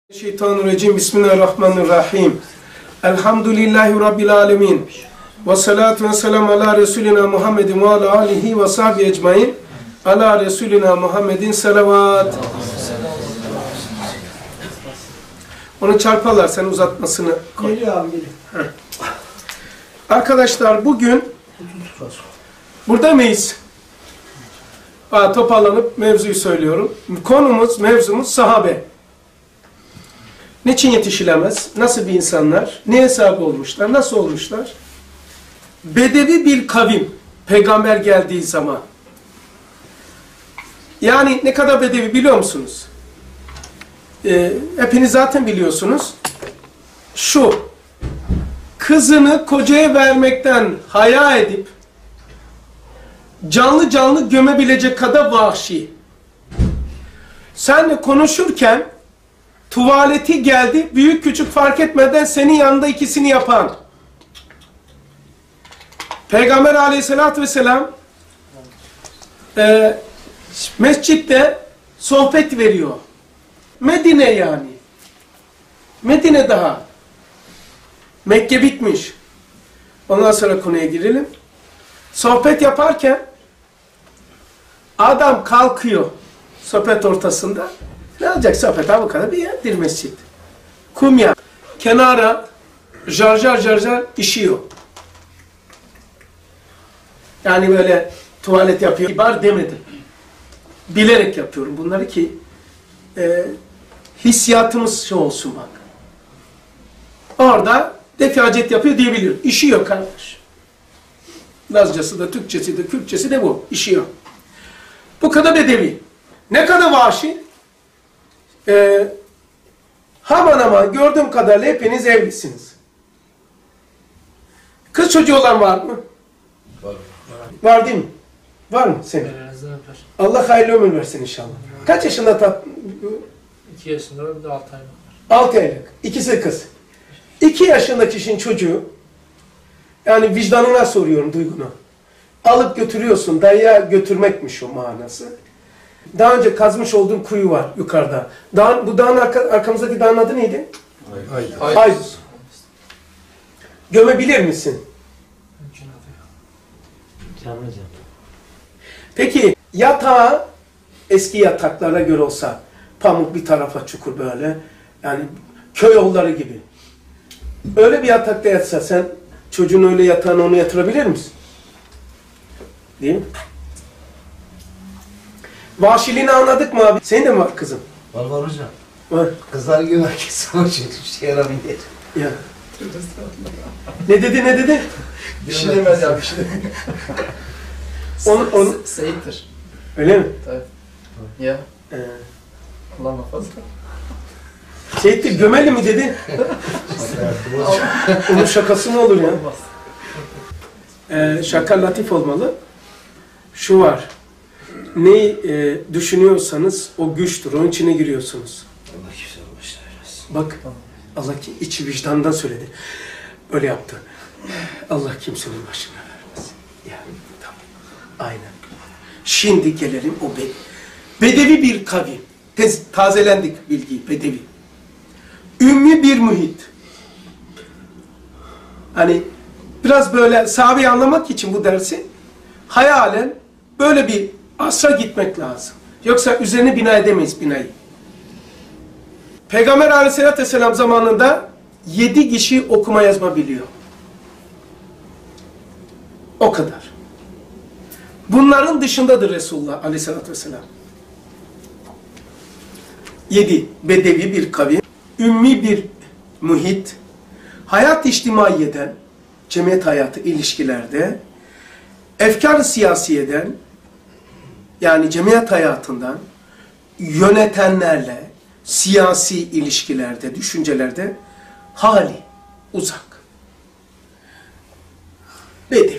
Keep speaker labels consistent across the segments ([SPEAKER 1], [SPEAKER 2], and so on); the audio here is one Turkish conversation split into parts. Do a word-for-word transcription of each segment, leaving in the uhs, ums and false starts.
[SPEAKER 1] Şeytanirracim. Bismillahirrahmanirrahim. Elhamdülillahi Rabbil alemin. Ve salatu ve selamu ala Resulina Muhammedin ve ala alihi ve sahbihi ecmain. Ala Resulina Muhammedin salavat. Onu çarparlar, sen uzatmasını koy.
[SPEAKER 2] Geliyor abi, geliyor.
[SPEAKER 1] Arkadaşlar bugün burada mıyız? Aa, toparlanıp mevzuyu söylüyorum. Konumuz, mevzumuz sahabe. Niçin yetişilemez? Nasıl bir insanlar? Neye sahip olmuşlar? Nasıl olmuşlar? Bedevi bir kavim. Peygamber geldiği zaman. Yani ne kadar bedevi biliyor musunuz? Ee, hepiniz zaten biliyorsunuz. Şu. Kızını kocaya vermekten haya edip canlı canlı gömebilecek kadar vahşi. Senle konuşurken tuvaleti geldi, büyük küçük fark etmeden senin yanında ikisini yapan. Peygamber aleyhissalatü vesselam e, mescitte sohbet veriyor. Medine yani. Medine daha. Mekke bitmiş. Ondan sonra konuya girelim. Sohbet yaparken adam kalkıyor sohbet ortasında. Ne olacak sohbet? Ha bu kadar bir yerdir mescit. Kumya. Kenara jar jar jar jar işiyor. Yani böyle tuvalet yapıyor. İbar demedim. Bilerek yapıyorum bunları ki e, hissiyatımız şey olsun bak. Orada defacet yapıyor diyebilirim. İşiyor kardeş. Lazcası da, Türkçesi de, Kürtçesi de bu. İşiyor. Bu kadar bedevi. Ne kadar vahşi? Ee, Aman aman gördüğüm kadarıyla hepiniz evlisiniz. Kız çocuğu olan var mı? Var. Var değil mi? Var mı senin? Allah hayırlı ömür versin inşallah. Kaç yaşında tat?
[SPEAKER 2] İki yaşında, bir de altı aylık var.
[SPEAKER 1] Altı aylık. İkisi kız. İki yaşındaki kişinin çocuğu, yani vicdanına soruyorum, duygunu. Alıp götürüyorsun, dayıya götürmekmiş o manası. Daha önce kazmış olduğun kuyu var yukarıda. Dağın, bu dağın arka, arkamızdaki dağın adı neydi? Ay. Ay. Gömebilir misin?
[SPEAKER 2] Mümkün oluyor.
[SPEAKER 1] Peki yatağı eski yataklara göre olsa, pamuk bir tarafa çukur böyle, yani köy yolları gibi. Öyle bir yatakta yatsa sen çocuğun öyle yatağına onu yatırabilir misin? Değil mi? Vahşiliğini anladık mı abi? Senin de mi var kızım?
[SPEAKER 3] Var var hocam.
[SPEAKER 1] Var.
[SPEAKER 3] Kızlar gibi herkes o şey şey yaramıyor.
[SPEAKER 1] Ya. Ne dedi ne dedi?
[SPEAKER 3] Bir şey demez ya bir şey demez.
[SPEAKER 1] Onu, onu...
[SPEAKER 2] Seyittir.
[SPEAKER 1] Öyle mi?
[SPEAKER 2] Tabii. Ya.
[SPEAKER 1] Ee,
[SPEAKER 2] Kullanma fazla.
[SPEAKER 1] Seyit'tir gömeli mi dedi? Onun şakası mı olur ya? Ee, şaka latif olmalı. Şu var. Neyi e, düşünüyorsanız o güçtür. Onun içine giriyorsunuz.
[SPEAKER 3] Allah kimse başına vermesin.
[SPEAKER 1] Bak Allah ki içi vicdandan söyledi. Öyle yaptı. Allah kimsenin başına vermesin. Yani tamam. Aynen. Şimdi gelelim o be bedevi bir kavim. Tez tazelendik bilgiyi. Bedevi. Ümmi bir muhit. Hani biraz böyle sahabeyi anlamak için bu dersi hayalen böyle bir asra gitmek lazım. Yoksa üzerine bina edemeyiz binayı. Peygamber aleyhissalatü vesselam zamanında yedi kişi okuma yazma biliyor. O kadar. Bunların dışındadır Resulullah aleyhissalatü vesselam. Yedi. Bedevi bir kavim. Ümmi bir muhit. Hayat içtimaiyeden, cemiyet hayatı ilişkilerde, efkar-ı siyasiyeden, yani cemiyet hayatından, yönetenlerle, siyasi ilişkilerde, düşüncelerde hali, uzak. Bedevi.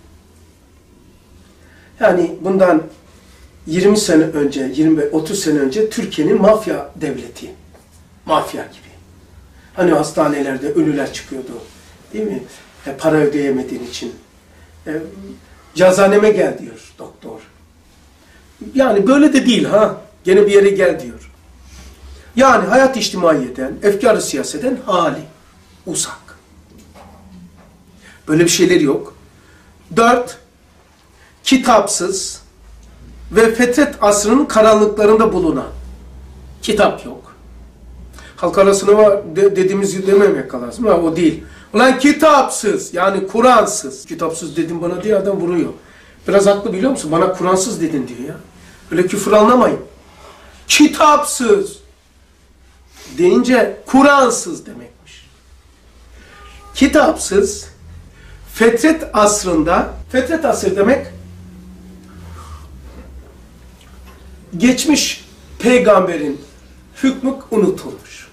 [SPEAKER 1] Yani bundan yirmi sene önce, yirmi otuz sene önce Türkiye'nin mafya devleti. Mafya gibi. Hani hastanelerde ölüler çıkıyordu. Değil mi? E, para ödeyemediğin için. E, cazaneme gel diyor doktor. Yani böyle de değil ha. Gene bir yere gel diyor. Yani hayat içtimaiyeden, efkar-ı siyaseten hali, uzak. Böyle bir şeyleri yok. Dört, kitapsız ve fetret asrının karanlıklarında bulunan. Kitap yok. Halk arasına var de, dediğimizi dememek lazım. Ha, o değil. Ulan kitapsız, yani Kur'ansız. Kitapsız dedim bana diye adam vuruyor. Biraz haklı biliyor musun? Bana Kur'ansız dedin diyor ya. Öyle küfür anlamayın. Kitapsız deyince Kur'ansız demekmiş. Kitapsız, fetret asrında, fetret asrı demek geçmiş peygamberin hükmü unutulmuş.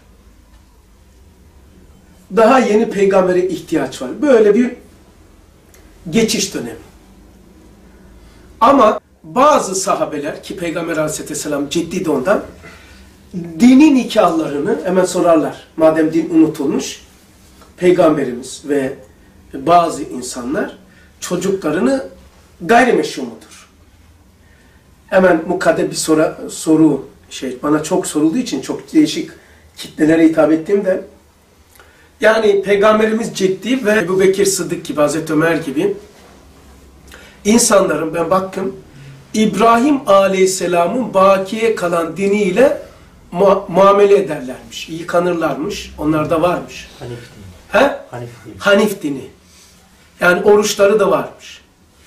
[SPEAKER 1] Daha yeni peygambere ihtiyaç var. Böyle bir geçiş dönemi. Ama bazı sahabeler ki Peygamber Aleyhisselam ciddi de ondan dini nikahlarını hemen sorarlar. Madem din unutulmuş, Peygamberimiz ve bazı insanlar çocuklarını gayrimeşru mudur? Hemen mukadder bir soru, soru şey bana çok sorulduğu için çok değişik kitlelere hitap ettiğimde yani Peygamberimiz ciddi ve Ebu Bekir Sıddık gibi, Hazreti Ömer gibi insanların ben baktım İbrahim Aleyhisselam'ın bakiye kalan diniyle mu muamele ederlermiş, yıkanırlarmış, onlarda varmış.
[SPEAKER 2] Hanif dini.
[SPEAKER 1] He?
[SPEAKER 2] Hanif dini.
[SPEAKER 1] Hanif dini. Yani oruçları da varmış.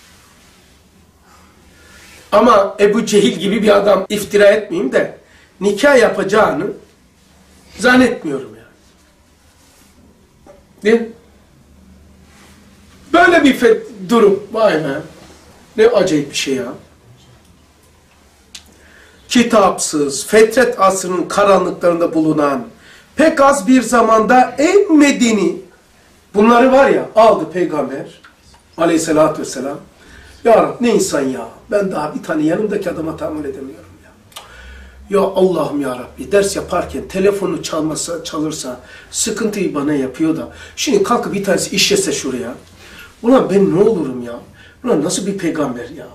[SPEAKER 1] Ama Ebu Cehil gibi bir adam iftira etmeyeyim de nikah yapacağını zannetmiyorum yani. Değil mi? Böyle bir durum. Vay be. Ne acayip bir şey ya. Kitapsız, fetret asrının karanlıklarında bulunan, pek az bir zamanda en medeni, bunları var ya, aldı Peygamber Aleyhisselatü Vesselam. Ya Rabbi ne insan ya, ben daha bir tane yanımdaki adama tahammül edemiyorum ya. Ya Allah'ım ya Rabbi, ders yaparken telefonu çalmasa, çalırsa, sıkıntıyı bana yapıyor da, şimdi kalkıp bir tanesi işlese şuraya, ulan ben ne olurum ya, ulan nasıl bir peygamber ya.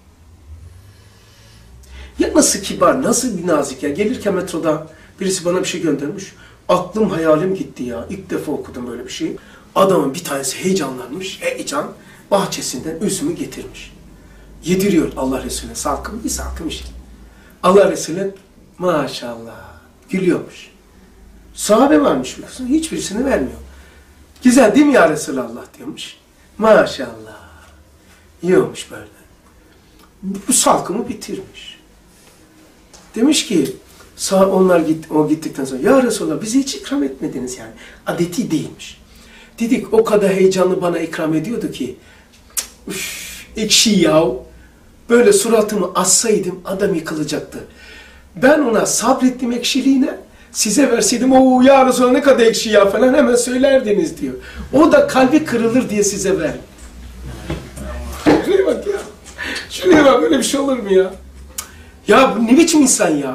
[SPEAKER 1] Ya nasıl kibar, nasıl bir nazik ya. Gelirken metroda birisi bana bir şey göndermiş. Aklım hayalim gitti ya. İlk defa okudum böyle bir şey. Adamın bir tanesi heyecanlanmış. Heyecan bahçesinden üzümü getirmiş. Yediriyor Allah Resulüne. Salkım bir salkım işte. Allah Resulü maşallah gülüyormuş. Sahabe varmış biliyorsun. Hiçbirisini vermiyor. Güzel değil mi ya Resulallah diyormuş. Maşallah. Yiyormuş böyle. Bu salkımı bitirmiş. Demiş ki, sağ onlar git, o gittikten sonra, ya Resulallah bize hiç ikram etmediniz yani. Adeti değilmiş. Dedik o kadar heyecanlı bana ikram ediyordu ki, üf, ekşi yahu, böyle suratımı assaydım adam yıkılacaktı. Ben ona sabrettim ekşiliğine, size verseydim, o ya Resulallah ne kadar ekşi ya falan hemen söylerdiniz diyor. O da kalbi kırılır diye size ver. Şuraya bak ya. Şuraya bak, böyle bir şey olur mu ya? Ya bu ne biçim insan ya?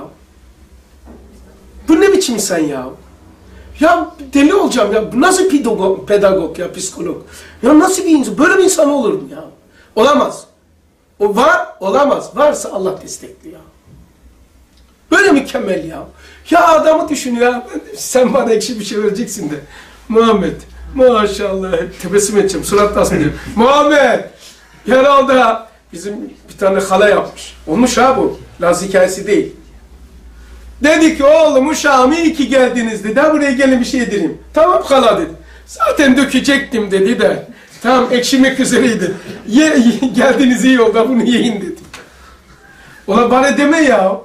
[SPEAKER 1] Bu ne biçim insan ya? Ya deli olacağım ya. Bu nasıl pedagog, pedagog ya, psikolog? Ya nasıl bir insan? Böyle bir insan olur mu ya? Olamaz. O var, olamaz. Varsa Allah destekli ya. Böyle mükemmel ya. Ya adamı düşünüyor ya. Sen bana ekşi bir şey vereceksin de. Muhammed, maşallah. Tebessüm edeceğim. Surat asmayacağım. Muhammed, herhalde bizim bir tane hala yapmış. Olmuş ha bu. Laz hikayesi değil. Dedi ki oğlum uşağım iyi ki geldiniz dedi. Ha buraya gelin bir şey edelim. Tamam hala dedi. Zaten dökecektim dedi de. Tamam ekşimek üzereydi. Ye, ye, geldiniz iyi oldu bunu yiyin dedi. Ulan bana deme ya.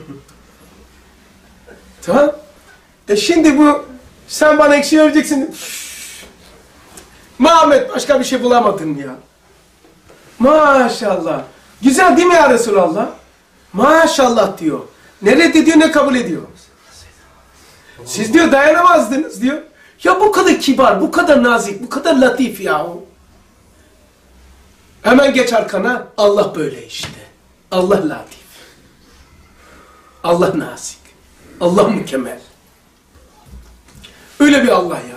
[SPEAKER 1] Tamam. E şimdi bu sen bana ekşi vereceksin. Muhammed başka bir şey bulamadın ya. Maşallah. Güzel değil mi ya Resulallah? Maşallah diyor. Ne reddediyor ne kabul ediyor. Siz diyor dayanamazdınız diyor. Ya bu kadar kibar, bu kadar nazik, bu kadar latif ya. Hemen geç arkana. Allah böyle işte. Allah latif. Allah nazik. Allah mükemmel. Öyle bir Allah ya.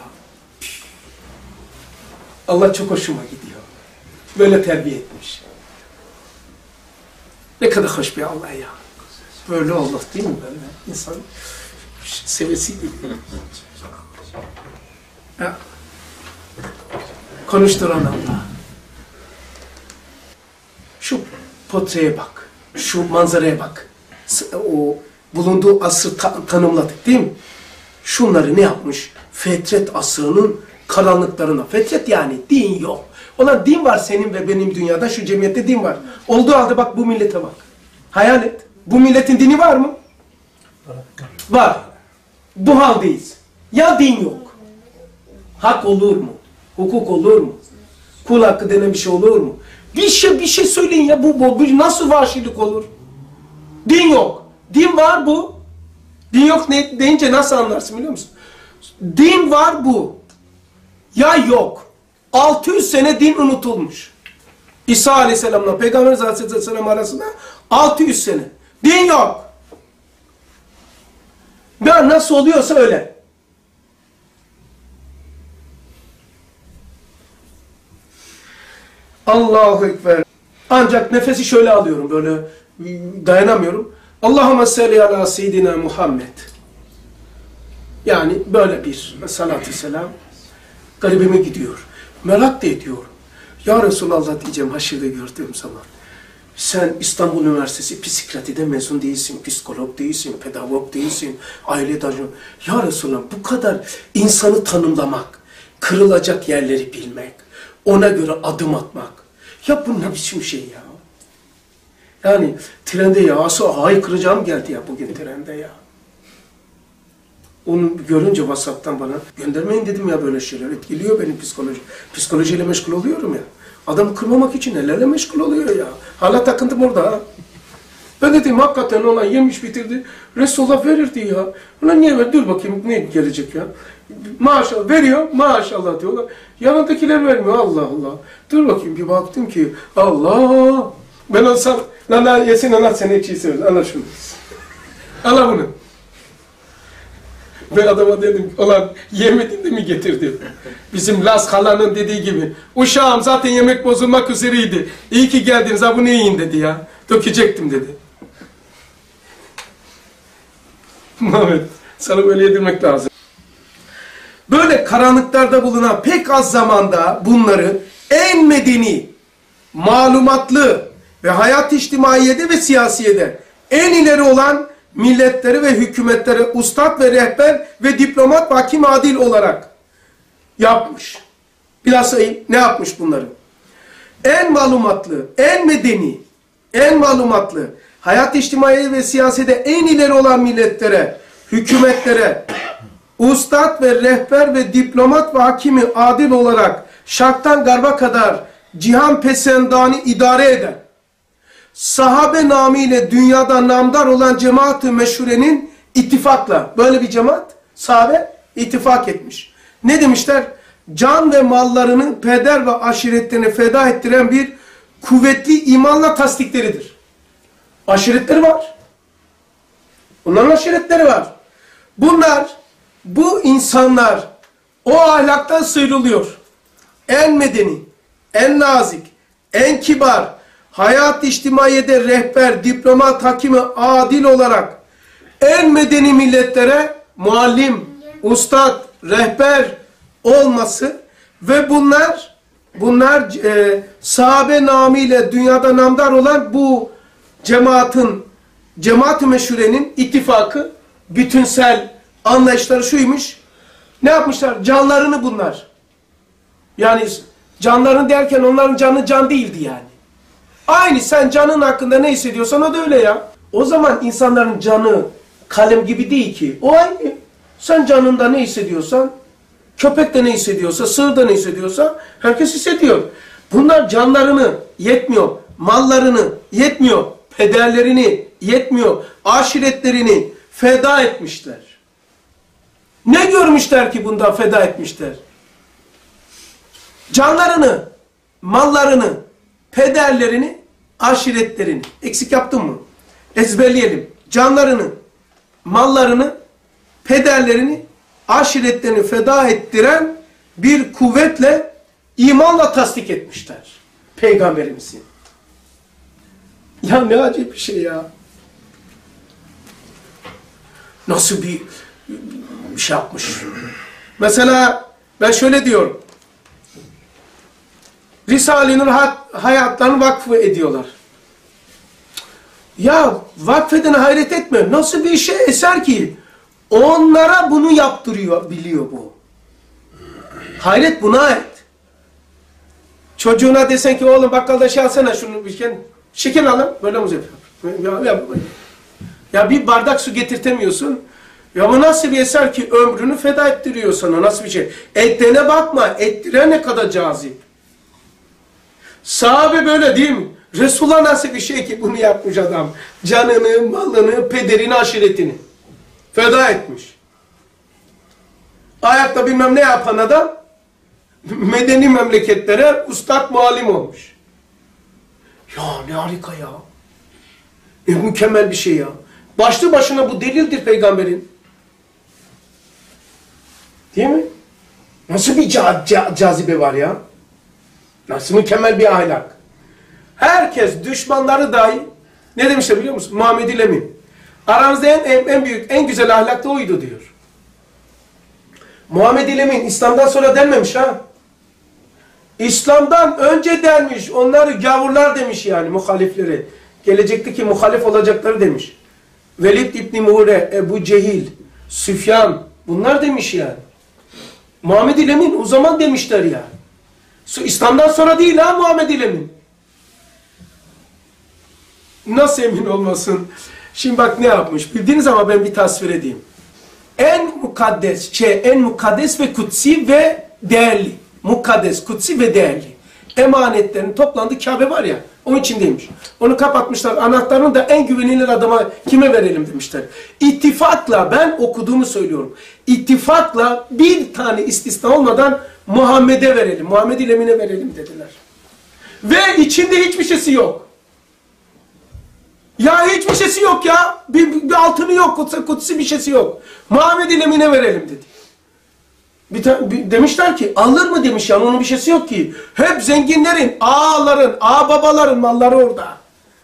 [SPEAKER 1] Allah çok hoşuma gidiyor. Böyle terbiye etmiş. Ne kadar hoş bir Allah ya. Böyle Allah değil mi böyle insan? yapmış. Sevesi gibi. Ya. Konuşturan Allah. Şu portreye bak. Şu manzaraya bak. O bulunduğu asrı ta tanımladık değil mi? Şunları ne yapmış? Fetret asrının karanlıklarına. Fetret yani din yok. Olan din var senin ve benim dünyada. Şu cemiyette din var. Olduğu halde bak bu millete bak. Hayal et. Bu milletin dini var mı? Var. Bu haldeyiz. Ya din yok. Hak olur mu? Hukuk olur mu? Kul hakkı denen bir şey olur mu? Bir şey bir şey söyleyin ya bu, bu, bu nasıl vahşilik olur? Din yok. Din var bu. Din yok ne, deyince nasıl anlarsın biliyor musun? Din var bu. Ya yok. altı yüz sene din unutulmuş. İsa Aleyhisselam'la Peygamber Aleyhisselam arasında altı yüz sene. Din yok. Ya nasıl oluyorsa öyle. Allahu Ekber. Ancak nefesi şöyle alıyorum böyle dayanamıyorum. Allahümme salli ala seyyidina Muhammed. Yani böyle bir salatü selam garibime gidiyor. Merak da ediyorum. Ya Resulallah diyeceğim haşirde gördüğüm zaman. Sen İstanbul Üniversitesi Psikiyatride mezun değilsin, psikolog değilsin, pedagog değilsin, aile danışmanı. Ya Resulallah bu kadar insanı tanımlamak, kırılacak yerleri bilmek, ona göre adım atmak. Ya bu ne biçim şey ya? Yani trende ya, asıl haykıracağım geldi ya bugün trende ya. Onu görünce WhatsApp'tan bana göndermeyin dedim ya böyle şeyler. Etkiliyor benim psikoloji. Psikolojiyle meşgul oluyorum ya. Adam kırmamak için nelerle meşgul oluyor ya. Hala takıntım orada ha. Ben dedim hakikaten olan yemiş bitirdi. Resulullah verirdi ya. Ulan niye ver? Dur bakayım ne gelecek ya. Maşallah veriyor. Maşallah diyorlar. Yanındakiler vermiyor. Allah Allah. Dur bakayım bir baktım ki Allah. Ben olsam lan lan yesin Allah seni hiç iyi sever. Al şunu. Al bunu. Ben adama dedim, olan yemedin de mi getirdin? Bizim Las Hala'nın dediği gibi, uşağım zaten yemek bozulmak üzereydi. İyi ki geldiniz, ha bunu yiyin dedi ya. Dökecektim dedi. Muhammed, sana böyle yedirmek lazım. Böyle karanlıklarda bulunan pek az zamanda bunları en medeni, malumatlı ve hayat içtimaiyede ve siyasiyede en ileri olan milletleri ve hükümetlere ustad ve rehber ve diplomat ve hakim adil olarak yapmış. Bilhassa ne yapmış bunları? En malumatlı, en medeni, en malumatlı, hayat içtimai ve siyasete en ileri olan milletlere, hükümetlere, ustad ve rehber ve diplomat ve hakimi adil olarak şarktan garba kadar cihan pesendani idare eden, sahabe namıyla dünyada namdar olan cemaat-ı meşhurenin ittifakla, böyle bir cemaat, sahabe ittifak etmiş. Ne demişler? Can ve mallarını peder ve aşiretlerini feda ettiren bir kuvvetli imanla tasdikleridir. Aşiretleri var. Bunların aşiretleri var. Bunlar, bu insanlar o ahlaktan sıyrılıyor. En medeni, en nazik, en kibar, hayat içtimaiyede rehber, diplomat, hakimi adil olarak en medeni milletlere muallim, ustad, rehber olması ve bunlar bunlar e, sahabe namıyla dünyada namdar olan bu cemaatin, cemaat-ı meşhurenin ittifakı, bütünsel anlayışları şuymuş. Ne yapmışlar? Canlarını bunlar. Yani canlarını derken onların canı can değildi yani. Aynı sen canın hakkında ne hissediyorsan o da öyle ya. O zaman insanların canı kalem gibi değil ki. O aynı. Sen canında ne hissediyorsan, köpek de ne hissediyorsa, sığır da ne hissediyorsa herkes hissediyor. Bunlar canlarını yetmiyor, mallarını yetmiyor, pederlerini yetmiyor, aşiretlerini feda etmişler. Ne görmüşler ki bunda feda etmişler? Canlarını, mallarını, pederlerini, aşiretlerini. Eksik yaptın mı? Ezberleyelim. Canlarını, mallarını, pederlerini, aşiretlerini feda ettiren bir kuvvetle, imanla tasdik etmişler. Peygamberimizin. Ya ne acayip bir şey ya. Nasıl bir şey yapmış. Mesela ben şöyle diyorum. Risale-i Nur hayatlarını vakf ediyorlar. Ya vakfeden hayret etme. Nasıl bir şey eser ki? Onlara bunu yaptırıyor, biliyor bu. Hayret buna ait. Çocuğuna desen ki oğlum bakkalda şey alsana şunu bir şey. Şeker alın. Böyle mi yapıyor? Ya, ya, ya bir bardak su getirtemiyorsun. Ya bu nasıl bir eser ki ömrünü feda ettiriyor sana. Nasıl bir şey? Ettiğine bakma. Ettire ne kadar cazip. Sahabe böyle değil mi? Resulullah nasıl bir şey ki bunu yapmış adam? Canını, malını, pederini, aşiretini feda etmiş. Ayakta bilmem ne yapan adam medeni memleketlere ustad muallim olmuş. Ya ne harika ya. Ne mükemmel bir şey ya. Başlı başına bu delildir peygamberin. Değil mi? Nasıl bir ca ca cazibe var ya? Nasıl mükemmel bir ahlak. Herkes, düşmanları dahi ne demişler biliyor musun? Muhammed Emin. Aramızda en, en büyük, en güzel ahlak da oydu diyor. Muhammed Emin İslam'dan sonra denmemiş ha. İslam'dan önce denmiş. Onları gavurlar demiş yani muhalifleri. Gelecekteki muhalif olacakları demiş. Velid İbni Muhre, Ebu Cehil, Süfyan bunlar demiş yani. Muhammed Emin o zaman demişler yani. İslam'dan sonra değil ha Muhammed Emin. Nasıl emin olmasın? Şimdi bak ne yapmış. Bildiğiniz ama ben bir tasvir edeyim. En mukaddes, şey, en mukaddes ve kutsi ve değerli. Mukaddes, kutsi ve değerli. Emanetlerin toplandığı Kabe var ya, onun içindeymiş. Onu kapatmışlar. Anahtarını da en güvenilir adama kime verelim demişler. İttifakla, ben okuduğumu söylüyorum. İttifakla bir tane istisna olmadan Muhammed'e verelim. Muhammed Emin'e verelim dediler. Ve içinde hiçbir şeysi yok. Ya hiçbir şeysi yok ya. Bir, bir altını yok, kutsi, kutsi bir şeysi yok. Muhammed Emin'e verelim dedi. Bir, bir, demişler ki alır mı demiş yani onun bir şeysi yok ki. Hep zenginlerin, ağaların, ağababaların malları orada.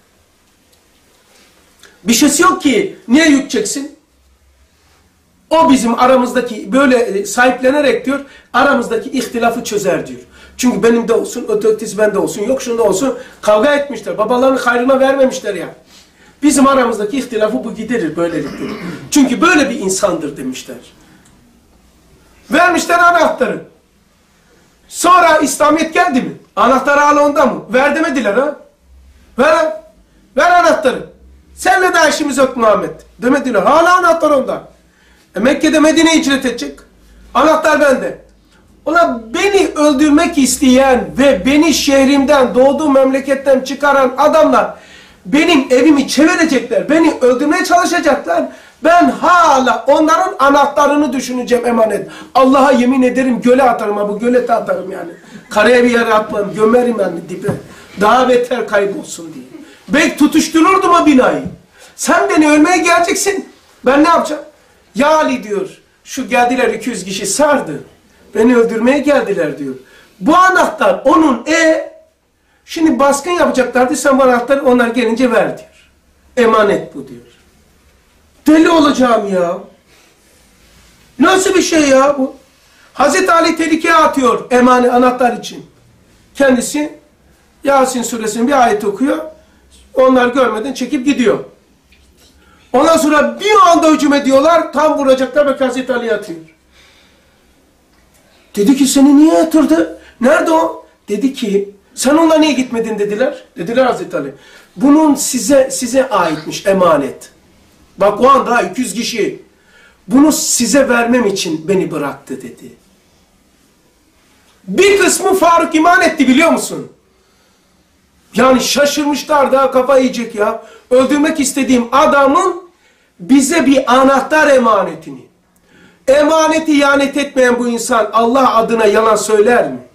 [SPEAKER 1] Bir şeysi yok ki. Niye yük çeksin? O bizim aramızdaki böyle sahiplenerek diyor aramızdaki ihtilafı çözer diyor. Çünkü benim de olsun, ötekisi bende olsun, yok şunda olsun kavga etmişler. Babalarının hayrına vermemişler ya. Bizim aramızdaki ihtilafı bu giderir böylelikle. Çünkü böyle bir insandır demişler. Vermişler anahtarı. Sonra İslamiyet geldi mi? Anahtarı hala onda mı? Ver demediler ha? Ver, ver anahtarı. Seninle daha işimiz yok Muhammed. Demediler. Hala anahtar onda. E Mekke'de Medine'ye hicret edecek. Anahtar bende. Ulan beni öldürmek isteyen ve beni şehrimden, doğduğum memleketten çıkaran adamlar benim evimi çevirecekler. Beni öldürmeye çalışacaklar. Ben hala onların anahtarını düşüneceğim emanet. Allah'a yemin ederim göle atarım ha bu gölete atarım yani. Karaya bir yere atmam, gömerim yani dibe. Daha beter kaybolsun diye. Belki tutuştururdum o binayı. Sen beni ölmeye geleceksin. Ben ne yapacağım? Ya Ali diyor, şu geldiler iki yüz kişi sardı. Beni öldürmeye geldiler diyor. Bu anahtar onun e şimdi baskın yapacaklardı sen bu anahtarı onlar gelince ver diyor. Emanet bu diyor. Deli olacağım ya. Nasıl bir şey ya bu? Hazreti Ali tehlikeye atıyor emanet anahtar için. Kendisi Yasin suresinin bir ayet okuyor. Onlar görmeden çekip gidiyor. Ondan sonra bir anda hücum ediyorlar. Tam vuracaklar ve Hazreti Ali atıyor. Dedi ki seni niye yatırdı? Nerede o? Dedi ki sen onunla niye gitmedin dediler. Dediler Hazreti Ali. Bunun size size aitmiş emanet. Bak o anda iki yüz kişi bunu size vermem için beni bıraktı dedi. Bir kısmı Faruk iman etti biliyor musun? Yani şaşırmışlar daha kafa yiyecek ya. Öldürmek istediğim adamın bize bir anahtar emanetini. Emaneti ihanet etmeyen bu insan Allah adına yalan söyler mi?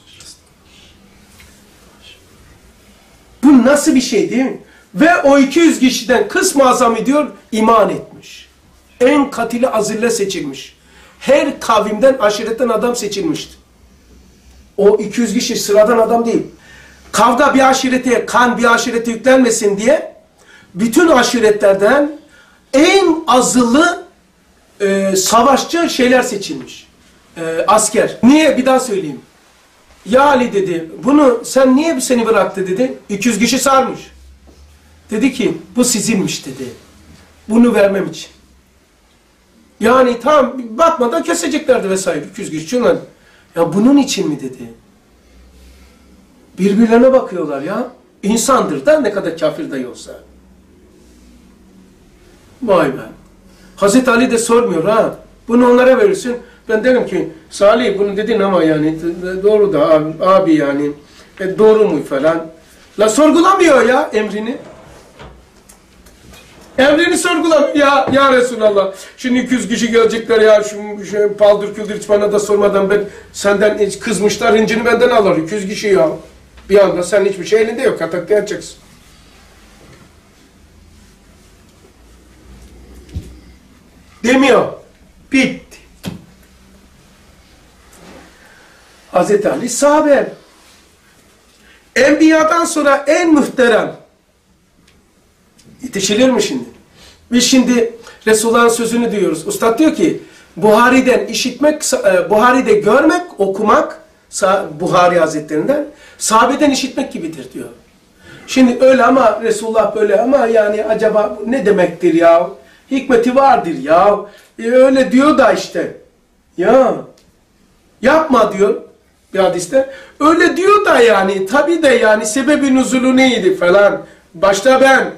[SPEAKER 1] Bu nasıl bir şey değil mi? Ve o iki yüz kişiden kısmı azami diyor iman etmiş. En katili azille seçilmiş. Her kavimden aşiretten adam seçilmişti. O iki yüz kişi sıradan adam değil. Kavga bir aşirete, kan bir aşirete yüklenmesin diye bütün aşiretlerden en azılı e, savaşçı şeyler seçilmiş. E, asker. Niye? Bir daha söyleyeyim. Ya Ali dedi, bunu sen niye seni bıraktı dedi. iki yüz kişi sarmış. Dedi ki, bu sizinmiş dedi. Bunu vermem için. Yani tam bakmadan keseceklerdi vesaire. iki yüz kişi. Şunlar. Ya bunun için mi dedi. Birbirlerine bakıyorlar ya. İnsandır da ne kadar kafir dahi olsa. Vay be. Hazreti Ali de sormuyor ha. Bunu onlara verirsin. Ben derim ki Salih bunu dedin ama yani doğru da abi, abi yani e, doğru mu falan. La sorgulamıyor ya emrini. Emrini sorgulamıyor ya, ya Resulallah. Şimdi iki yüz kişi gelecekler ya şu, şu paldır küldür hiç bana da sormadan ben senden hiç kızmışlar hıncını benden alır. iki yüz kişi ya. Bir anda sen hiçbir şey elinde yok. Atakta yapacaksın. Demiyor. Bitti. Hazreti Ali sahabe. Enbiya'dan sonra en muhterem. Yetişilir mi şimdi? Biz şimdi Resulullah'ın sözünü duyuyoruz. Ustad diyor ki Buhari'den işitmek, Buhari'de görmek, okumak Buhari Hazretlerinden sahabeden işitmek gibidir diyor. Şimdi öyle ama Resulullah böyle ama yani acaba ne demektir ya? Hikmeti vardır ya. E öyle diyor da işte. Ya yapma diyor bir hadiste. Öyle diyor da yani tabi de yani sebebi nuzulu neydi falan. Başta ben.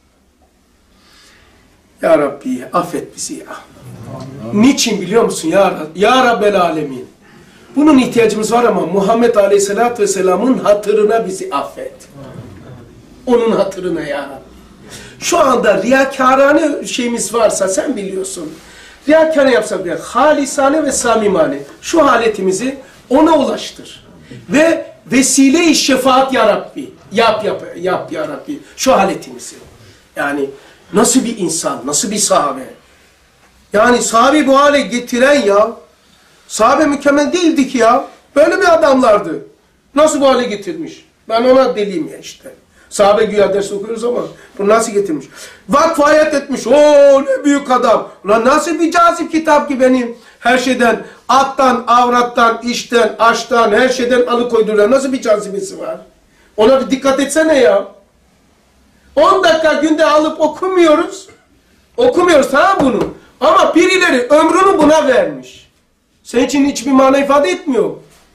[SPEAKER 1] Ya Rabbi affet bizi ya. Niçin biliyor musun ya, ya Rabbel Alemin? Bunun ihtiyacımız var ama Muhammed Aleyhisselatü Vesselam'ın hatırına bizi affet. Onun hatırına ya Rabbi. Şu anda riyakarane şeyimiz varsa sen biliyorsun. Riyakâne yapsak bile halisane ve samimane şu haletimizi ona ulaştır. Ve vesile-i şefaat ya Rabbi. Yap yap yap ya Rabbi. Şu haletimizi. Yani nasıl bir insan, nasıl bir sahabe. Yani sahabe bu hale getiren ya. Sahabe mükemmel değildi ki ya. Böyle bir adamlardı. Nasıl bu hale getirmiş? Ben ona deliyim ya işte. Sahabe güya ders okuyoruz ama bunu nasıl getirmiş? Vakf hayat etmiş. Oo ne büyük adam. Ulan nasıl bir cazip kitap ki benim her şeyden, attan, avrattan, işten, aştan, her şeyden alıkoydular. Nasıl bir cazibesi var? Ona bir dikkat etsene ya. on dakika günde alıp okumuyoruz. Okumuyoruz ha bunu. Ama birileri ömrünü buna vermiş. Senin için hiçbir mana ifade etmiyor.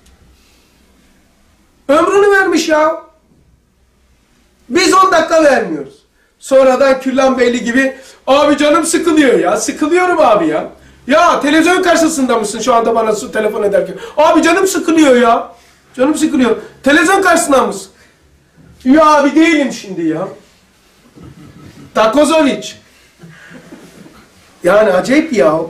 [SPEAKER 1] Ömrünü vermiş ya. Biz on dakika vermiyoruz. Sonradan Küllan Beyli gibi abi canım sıkılıyor ya. Sıkılıyorum abi ya. Ya televizyon karşısında mısın şu anda bana telefon ederken? Abi canım sıkılıyor ya. Canım sıkılıyor. Televizyon karşısında mısın? Ya abi değilim şimdi ya. Takozovic. Yani acayip ya.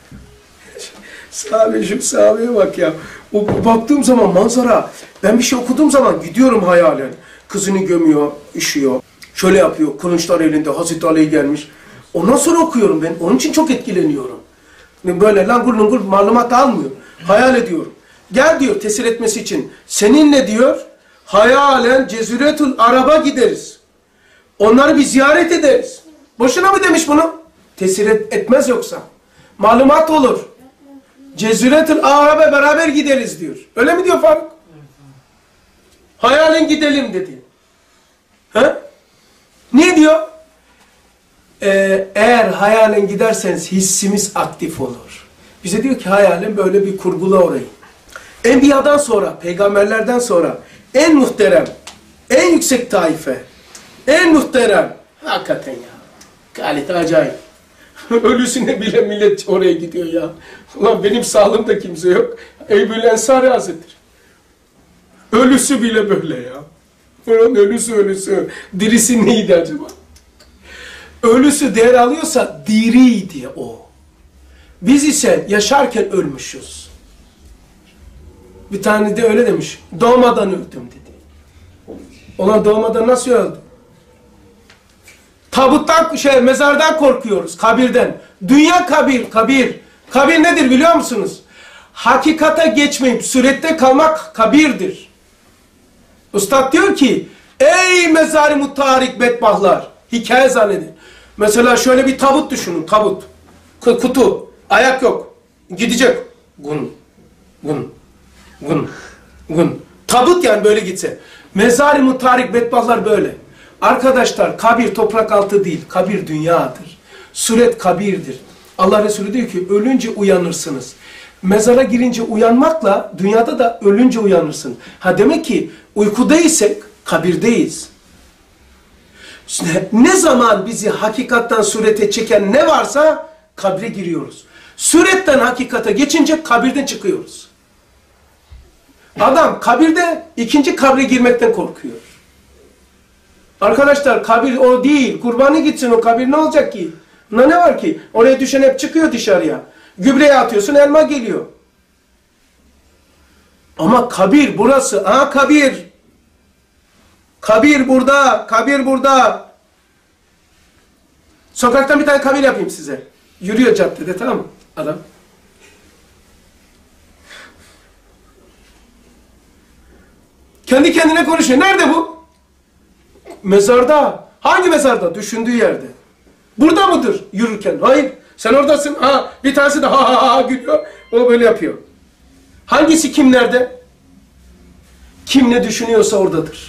[SPEAKER 1] Sahabe şu sahabeye bak ya. O, baktığım zaman manzara. Ben bir şey okuduğum zaman gidiyorum hayalen. Kızını gömüyor, üşüyor. Şöyle yapıyor. Kılıçlar elinde. Hazreti Ali gelmiş. Ondan sonra okuyorum ben. Onun için çok etkileniyorum. Böyle langur lungur malumat almıyor. Hayal ediyorum. Gel diyor tesir etmesi için. Seninle diyor hayalen Ceziretül Arab'a gideriz. Onları bir ziyaret ederiz. Boşuna mı demiş bunu? Tesir et, etmez yoksa. Malumat olur. Ceziretül Arab'a beraber gideriz diyor. Öyle mi diyor Faruk? Hayalen gidelim dedi. He? Ne diyor? Ee, eğer hayalen giderseniz hissimiz aktif olur. Bize diyor ki hayalen böyle bir kurgula orayı. Enbiya'dan sonra, peygamberlerden sonra en muhterem, en yüksek taife, en muhterem. Hakikaten ya. Gayet acayip. Ölüsüne bile millet oraya gidiyor ya. Ulan benim sağlığımda kimse yok. Eybül Ensari Hazretleri. Ölüsü bile böyle ya. Onun ölüsü ölüsü. Dirisi neydi acaba? Ölüsü değer alıyorsa diriydi o. Biz ise yaşarken ölmüşüz. Bir tane de öyle demiş. Doğmadan öldüm dedi. Ulan doğmadan nasıl öldü? Tabuttan, şey, mezardan korkuyoruz. Kabirden. Dünya kabir, kabir. Kabir nedir biliyor musunuz? Hakikate geçmeyip surette kalmak kabirdir. Üstad diyor ki, ey mezar-ı mutarik bedbahtlar, hikaye zannedin. Mesela şöyle bir tabut düşünün, tabut, kutu. Ayak yok. Gidecek. Gun. Gun. Gun. Gun. Tabut yani böyle gitse. Mezar-ı mutarik bedbahtlar böyle. Arkadaşlar kabir toprak altı değil. Kabir dünyadır. Suret kabirdir. Allah Resulü diyor ki ölünce uyanırsınız. Mezara girince uyanmakla dünyada da ölünce uyanırsın. Ha demek ki uykudaysak kabirdeyiz. Ne zaman bizi hakikattan surete çeken ne varsa kabre giriyoruz. Suretten hakikate geçince kabirden çıkıyoruz. Adam kabirde ikinci kabre girmekten korkuyor. Arkadaşlar kabir o değil. Kurbanı gitsin o kabir ne olacak ki? Ne ne var ki? Oraya düşen hep çıkıyor dışarıya. Gübreye atıyorsun elma geliyor. Ama kabir burası. Aha kabir. Kabir burada. Kabir burada. Sokaktan bir tane kabir yapayım size. Yürüyor caddede tamam mı? Adam. Kendi kendine konuşuyor. Nerede bu? Mezarda. Hangi mezarda? Düşündüğü yerde. Burada mıdır yürürken? Hayır. Sen oradasın. Ha, bir tanesi de ha ha ha gülüyor. O böyle yapıyor. Hangisi kim nerede? Kim ne düşünüyorsa oradadır.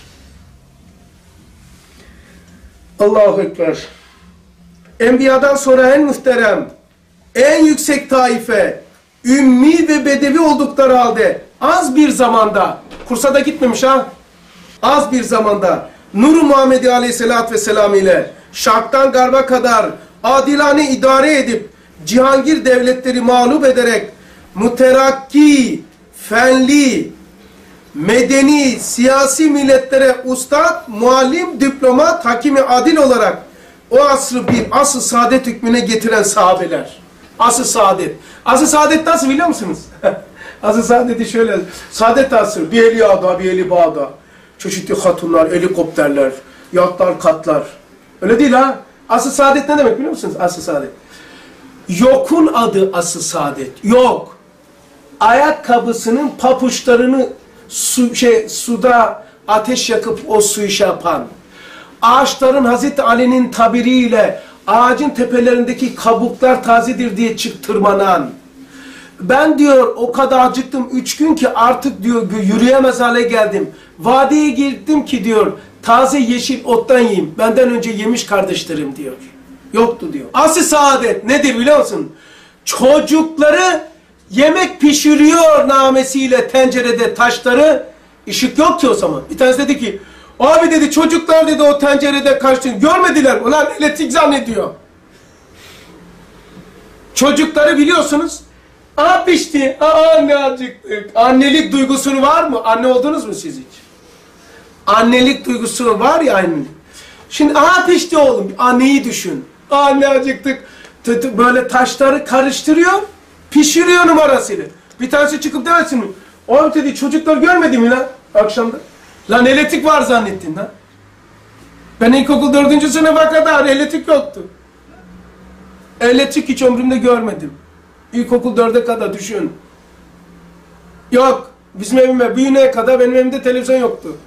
[SPEAKER 1] Allahu Ekber. Enbiyadan sonra en muhterem, en yüksek taife, ümmi ve bedevi oldukları halde az bir zamanda, kursa da gitmemiş ha, az bir zamanda Nur-u Muhammedi Aleyhisselatü Vesselam ile şarktan garba kadar adilane idare edip cihangir devletleri mağlup ederek müterakki, fenli, medeni, siyasi milletlere ustad, muallim, diplomat, hakimi adil olarak o asrı bir asr-ı saadet hükmüne getiren sahabeler. Asr-ı saadet. Asr-ı saadet nasıl biliyor musunuz? Asr-ı saadeti şöyle. Saadet asrı. Bir eli ağda, bir eli bağda. Çeşitli hatunlar, helikopterler, yatlar, katlar. Öyle değil ha. Asr-ı saadet ne demek biliyor musunuz? Asr-ı saadet. Yokun adı asr-ı saadet. Yok. Ayakkabısının papuçlarını su, şey, suda ateş yakıp o suyu şey yapan. Ağaçların Hazreti Ali'nin tabiriyle ağacın tepelerindeki kabuklar tazedir diye çık tırmanan. Ben diyor o kadar acıktım üç gün ki artık diyor yürüyemez hale geldim. Vadiye girdim ki diyor taze yeşil ottan yiyeyim. Benden önce yemiş kardeşlerim diyor. Yoktu diyor. Asr-ı saadet nedir biliyor musun? Çocukları yemek pişiriyor namesiyle tencerede taşları. Işık yok ki o zaman. Bir tanesi dedi ki abi dedi çocuklar dedi o tencerede kaçtığını görmediler. Ulan elektrik zannediyor. Çocukları biliyorsunuz. Aa pişti. Aa ne acıktık. Annelik duygusunu var mı? Anne oldunuz mu siz hiç? Annelik duygusu var ya annelik. Şimdi aa pişti oğlum. Anneyi düşün. Aa ne acıktık. Böyle taşları karıştırıyor. Pişiriyor numarasıyla. Bir tanesi çıkıp demesin mi? O dedi çocuklar görmedi mi lan akşamda? Lan elektrik var zannettin lan. Ben ilkokul dördüncü sınıfa kadar elektrik yoktu. Elektrik hiç ömrümde görmedim. İlkokul dörde kadar düşün. Yok. Bizim evime büyüneye kadar benim evimde televizyon yoktu.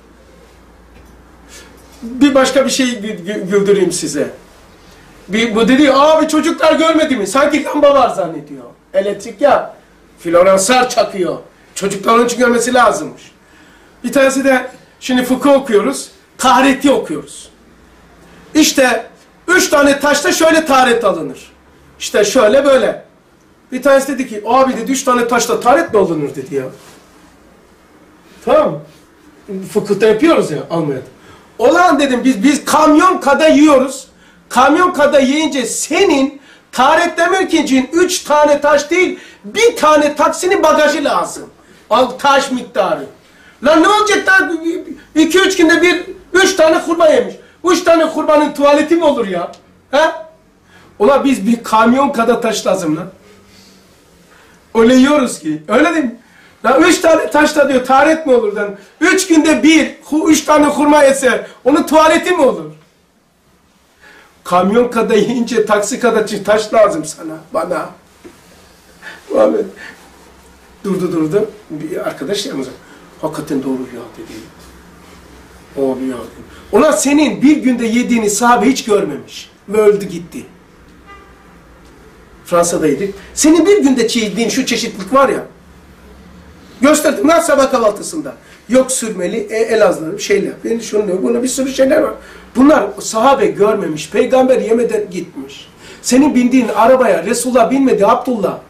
[SPEAKER 1] Bir başka bir şey güldüreyim size. Bir, bu dedi abi çocuklar görmedi mi? Sanki lamba var zannediyor. Elektrik ya. Floranslar çakıyor. Çocuklar onun için görmesi lazımmış. Bir tanesi de şimdi fıkıh okuyoruz. Tahareti okuyoruz. İşte üç tane taşta şöyle taharet alınır. İşte şöyle böyle. Bir tanesi dedi ki abi dedi üç tane taşta taharet mi alınır dedi ya. Tamam. Fıkıhta yapıyoruz ya Almanya'da. Olan dedim biz biz kamyon kadar yiyoruz. Kamyon kadar yiyince senin taharetlemek için üç tane taş değil bir tane taksinin bagajı lazım. Al taş miktarı. Lan ne olacak lan? iki üç günde bir üç tane kurban yemiş. Üç tane kurbanın tuvaleti mi olur ya? He? Ulan biz bir kamyon kadar taş lazım lan. Öyle yiyoruz ki. Öyle değil mi? Lan üç tane taşla diyor taharet mi olur lan? Üç günde bir, üç tane kurma yese onun tuvaleti mi olur? Kamyon kadar yiyince taksi kadar taş lazım sana, bana. Muhammed durdu durdu. Bir arkadaş yanımıza. Hakikaten doğru ya dedi. O bir ya dedi. Ona senin bir günde yediğini sahabe hiç görmemiş. Ve öldü gitti. Fransa'da yedik. Senin bir günde yediğin şu çeşitlilik var ya. Gösterdim lan sabah kahvaltısında. Yok sürmeli, e, elazları, şeyler. Ben şunu, bunu bir sürü şeyler var. Bunlar sahabe görmemiş. Peygamber yemeden gitmiş. Senin bindiğin arabaya Resulullah binmedi, Abdullah.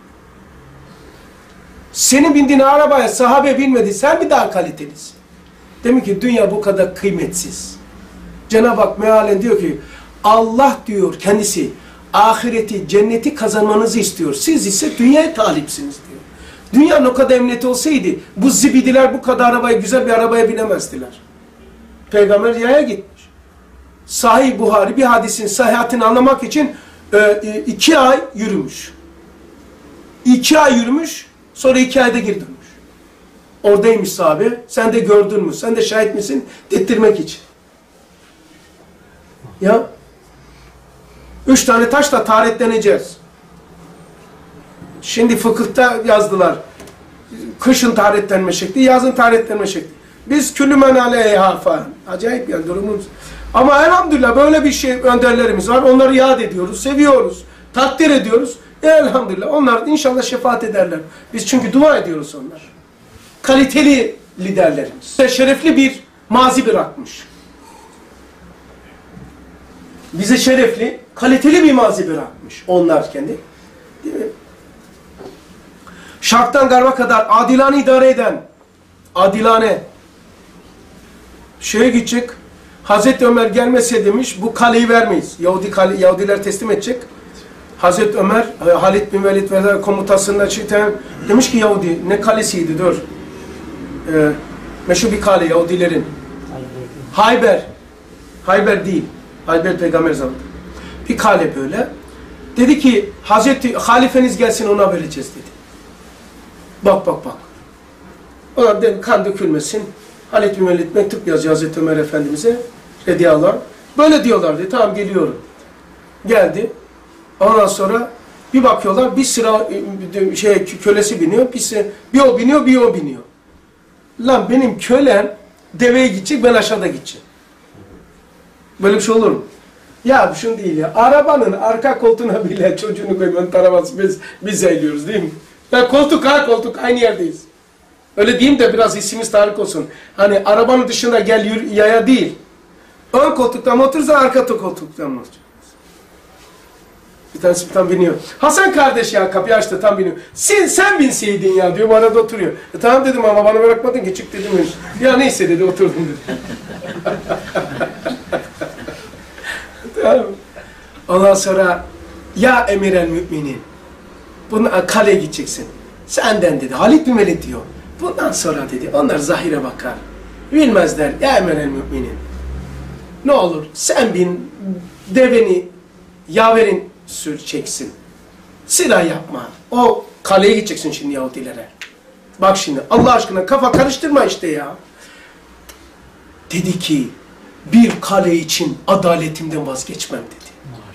[SPEAKER 1] Senin bindiğin arabaya sahabe binmedi. Sen mi daha kalitelisin? Demek ki dünya bu kadar kıymetsiz. Cenab-ı Hak mealen diyor ki Allah diyor kendisi ahireti, cenneti kazanmanızı istiyor. Siz ise dünyaya talipsiniz diyor. Dünyanın o kadar emniyeti olsaydı bu zibidiler bu kadar arabaya, güzel bir arabaya binemezdiler. Peygamber yaya gitmiş. Sahih Buhari bir hadisin sahihatini anlamak için e, iki ay yürümüş. İki ay yürümüş, sonra iki ayda geri dönmüş. Oradaymış sahabe, sen de gördün mü, sen de şahit misin? Dettirmek için. Ya, üç tane taşla taharetleneceğiz. Şimdi fıkıhta yazdılar. Kışın taharetlenme şekli, yazın taharetlenme şekli. Biz küllü men aleyha falan. Acayip yani durumumuz. Ama elhamdülillah böyle bir şey önderlerimiz var. Onları yad ediyoruz, seviyoruz, takdir ediyoruz. E, elhamdülillah onlar inşallah şefaat ederler. Biz çünkü dua ediyoruz onlar. Kaliteli liderlerimiz. Şerefli bir mazi bırakmış. Bize şerefli, kaliteli bir mazi bırakmış. Onlar kendi. Değil mi? Şarktan garba kadar adilane idare eden, adilane şeye gidecek, Hazreti Ömer gelmese demiş, bu kaleyi vermeyiz. Yahudi kale, Yahudiler teslim edecek. Hazreti Ömer, Halid bin Velid ve komutasında çıkan, demiş ki Yahudi, ne kalesiydi dur. Ee, meşhur bir kale Yahudilerin. Hayber. Hayber değil. Hayber peygamber zamanında. Bir kale böyle. Dedi ki, Hazreti halifeniz gelsin ona vereceğiz dedi. Bak bak bak. Ona dedim, kan dökülmesin. Halid bin Velid mektup yazıyor Hazreti Ömer Efendimiz'e. Radiyallahu anh. Böyle diyorlar dedi. Tamam geliyorum. Geldi. Ondan sonra bir bakıyorlar bir sıra şey kölesi biniyor. Bir, sıra, bir o biniyor bir o biniyor. Lan benim kölem deveye gidecek ben aşağıda gideceğim. Böyle bir şey olur mu? Ya şunu değil ya. Arabanın arka koltuğuna bile çocuğunu koymanın taraması biz, biz eğiliyoruz değil mi? Ya koltuk ha koltuk aynı yerdeyiz. Öyle diyeyim de biraz isimiz tarih olsun. Hani arabanın dışında gel yürü, yaya değil. Ön koltuktan mı oturursa arka koltuktan mı oturacağız? Bir tanesi bir tam biniyor. Hasan kardeş ya kapıyı açtı tam biniyor. Sen, sen binseydin ya diyor bana da oturuyor. E, tamam dedim ama bana bırakmadın ki çık dedim. Ya neyse dedi oturdum dedi. Tamam. Ondan sonra ya emir el müminin. Bunun kaleye gideceksin. Senden dedi. Halid bin Velid diyor. Bundan sonra dedi. Onlar zahire bakar. Bilmezler. Ya emir el müminin. Ne olur sen bin deveni yaverin süreceksin. Silah yapma. O kaleye gideceksin şimdi Yahudilere. Bak şimdi Allah aşkına kafa karıştırma işte ya. Dedi ki bir kale için adaletimden vazgeçmem dedi.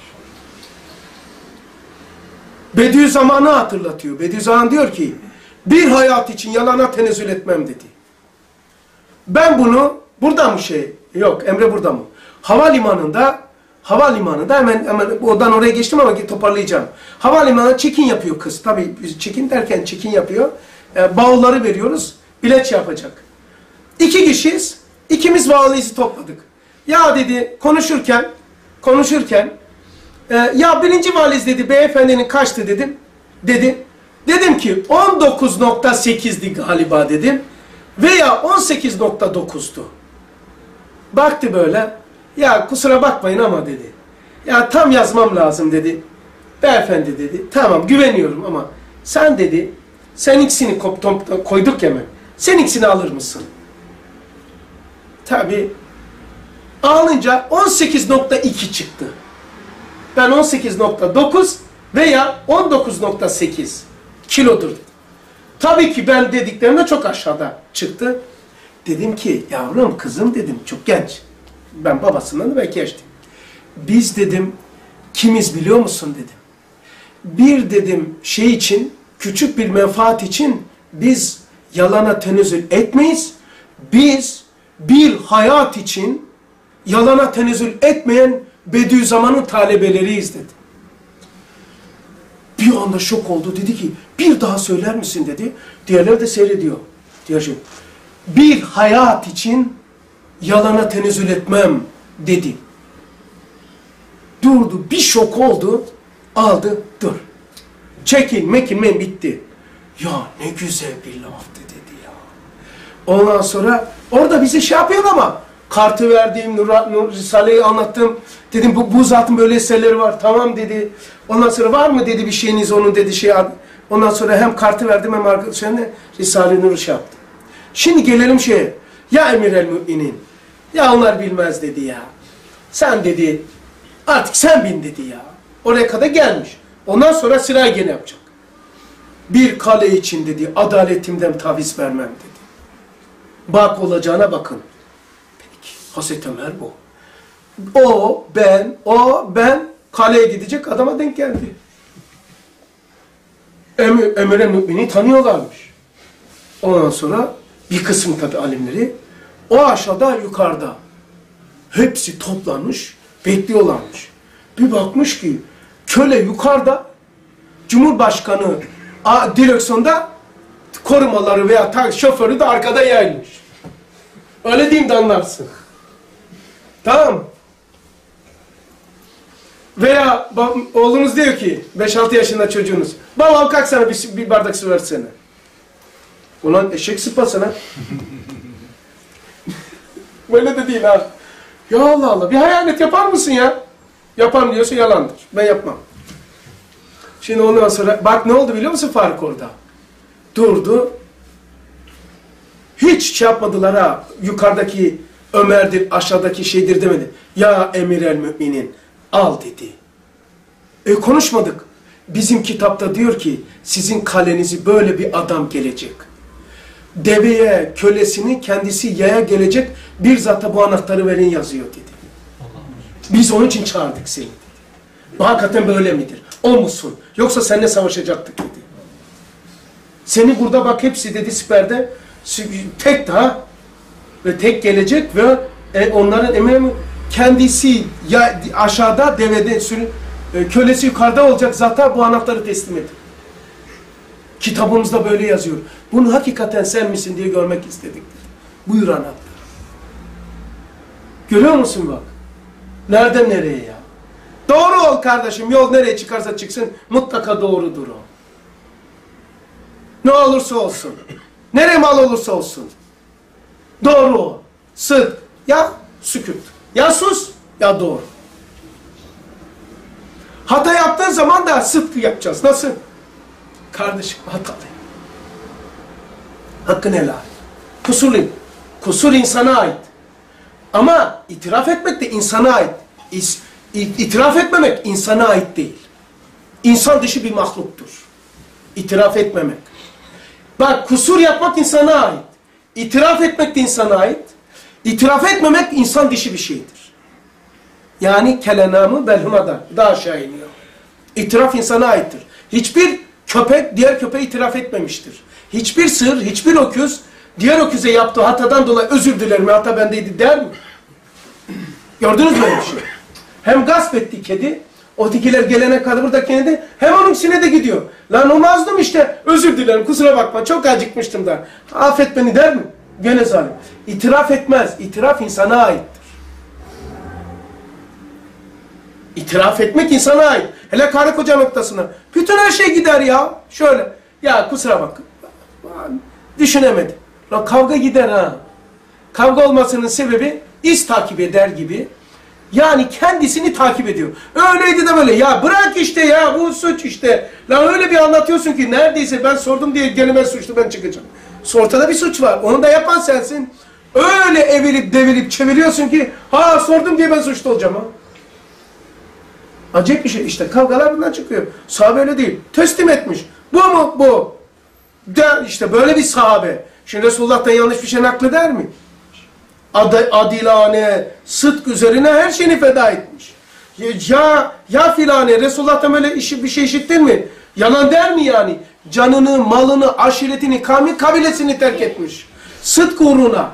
[SPEAKER 1] Bediüzzaman'ı hatırlatıyor. Bediüzzaman diyor ki bir hayat için yalana tenezzül etmem dedi. Ben bunu burada mı şey? Yok Emre burada mı? Havalimanında havalimanında hemen hemen oradan oraya geçtim ama toparlayacağım. Havalimanında check-in yapıyor kız. Tabii check-in derken check-in yapıyor. E, bavulları veriyoruz. Bilet yapacak. İki kişiyiz. İkimiz valizi topladık. Ya dedi konuşurken konuşurken e, ya birinci valiz dedi beyefendinin kaçtı dedim. Dedi. Dedim ki on dokuz nokta sekizdi galiba dedim. Veya on sekiz nokta dokuzdu. Baktı böyle. Ya kusura bakmayın ama dedi. Ya tam yazmam lazım dedi. Beyefendi dedi. Tamam güveniyorum ama sen dedi sen ikisini koyduk ya mı? Sen ikisini alır mısın? Tabii. Alınca on sekiz nokta iki çıktı. Ben on sekiz nokta dokuz veya on dokuz nokta sekiz kilodur dedim. Tabii ki ben dediklerimde çok aşağıda çıktı. Dedim ki yavrum kızım dedim çok genç. Ben babasından da belki yaşlıyım. Biz dedim kimiz biliyor musun dedim. Bir dedim şey için küçük bir menfaat için biz yalana tenezzül etmeyiz. Biz bir hayat için yalana tenezzül etmeyen Bediüzzaman'ın talebeleriyiz dedi. Bir anda şok oldu. Dedi ki bir daha söyler misin dedi. Diğerleri de seyrediyor. Diğer şey, bir hayat için yalana tenezzül etmem dedi. Durdu. Bir şok oldu. Aldı. Dur. Çekil, mekil, men bitti. Ya ne güzel bir laftı dedi ya. Ondan sonra orada bize şey yapıyor ama kartı verdiğim, Nur, Nur Risale'yi anlattım. Dedim bu, bu zatın böyle eserleri var. Tamam dedi. Ondan sonra var mı dedi bir şeyiniz onun dedi şey. Ondan sonra hem kartı verdim hem arkadaşlarına Risale-i Nur'u şey yaptım. Şimdi gelelim şeye. Ya emir el müminin. Ya onlar bilmez dedi ya. Sen dedi artık sen bin dedi ya. Oraya kadar gelmiş. Ondan sonra sırayı gene yapacak. Bir kale için dedi adaletimden taviz vermem dedi. Bak olacağına bakın. Peki Hazreti Ömer bu. O, ben, o, ben kaleye gidecek adama denk geldi. Emir, Emir el Mümini tanıyorlarmış. Ondan sonra bir kısım tabi alimleri o aşağıda yukarıda hepsi toplanmış bekliyorlarmış. Bir bakmış ki köle yukarıda Cumhurbaşkanı a, direksiyonda korumaları veya ta, şoförü de arkada yayılmış. Öyle diyeyim de anlarsın. Tamam. Veya oğlunuz diyor ki beş altı yaşında çocuğunuz baba kalksana bir, bir bardak su versene. Ulan eşek sıpasına. Böyle de değil ha. Ya Allah Allah bir hayalet yapar mısın ya? Yapam diyorsa yalandır. Ben yapmam. Şimdi ondan sonra bak ne oldu biliyor musun Faruk orada? Durdu. Hiç şey yapmadılar ha. Yukarıdaki Ömer'dir, aşağıdaki şeydir demedi. Ya emir el müminin al dedi. E konuşmadık. Bizim kitapta diyor ki sizin kalenizi böyle bir adam gelecek. Deveye, kölesini kendisi yaya gelecek bir zata bu anahtarı verin yazıyor dedi. Biz onun için çağırdık seni dedi. Hakikaten böyle midir? O musun? Yoksa seninle savaşacaktık dedi. Seni burada bak hepsi dedi siperde tek daha ve tek gelecek ve e, onların eminim kendisi ya aşağıda devede sürü, e, kölesi yukarıda olacak zata bu anahtarı teslim edin. Kitabımızda böyle yazıyor. Bunu hakikaten sen misin diye görmek istedik. Buyur anahtar. Görüyor musun bak? Nereden nereye ya? Doğru ol kardeşim. Yol nereye çıkarsa çıksın mutlaka doğrudur o. Ne olursa olsun. Nereye mal olursa olsun. Doğru ol. Sıdk. Ya sükut. Ya sus ya doğru. Hata yaptığın zaman da sıdkı yapacağız. Nasıl? Kardeşim hatalıyım. Hakkını helal. Kusurluyum. Kusur insana ait. Ama itiraf etmek de insana ait. İs, itiraf etmemek insana ait değil. İnsan dışı bir mahluktur. İtiraf etmemek. Bak kusur yapmak insana ait. İtiraf etmek de insana ait. İtiraf etmemek insan dışı bir şeydir. Yani kelenamı belhumadan daha aşağı iniyor. İtiraf insana aittir. Hiçbir köpek diğer köpeğe itiraf etmemiştir. Hiçbir sığır, hiçbir öküz diğer öküze yaptığı hatadan dolayı özür dilerim hata bendeydi der mi? Gördünüz mü öyle bir şey? Hem gasp etti kedi, ötekiler gelene kadar buradakine de hem onunkisine de gidiyor. Lan o mazlum işte özür dilerim kusura bakma çok acıkmıştım da. Affet beni der mi? Gene zalim. İtiraf etmez. İtiraf insana aittir. İtiraf etmek insana ait. Hele karı koca noktasına. Bütün her şey gider ya. Şöyle. Ya kusura bak. Düşünemedim. Lan kavga gider ha. Kavga olmasının sebebi iz takip eder gibi. Yani kendisini takip ediyor. Öyleydi de böyle. Ya bırak işte ya bu suç işte. Lan öyle bir anlatıyorsun ki neredeyse ben sordum diye gene ben suçlu ben çıkacağım. Ortada bir suç var. Onu da yapan sensin. Öyle evirip devirip çeviriyorsun ki ha sordum diye ben suçlu olacağım ha. Acayip bir şey. İşte kavgalar bundan çıkıyor. Sahabe öyle değil. Teslim etmiş. Bu mu? Bu. De, işte böyle bir sahabe. Şimdi Resulullah'tan yanlış bir şey nakleder mi? Ad adilane, sıdk üzerine her şeyini feda etmiş. Ya, ya filane, Resulullah'tan böyle işi, bir şey işittin mi? Yalan der mi yani? Canını, malını, aşiretini, kavmi, kabilesini terk etmiş. Sıdk uğruna.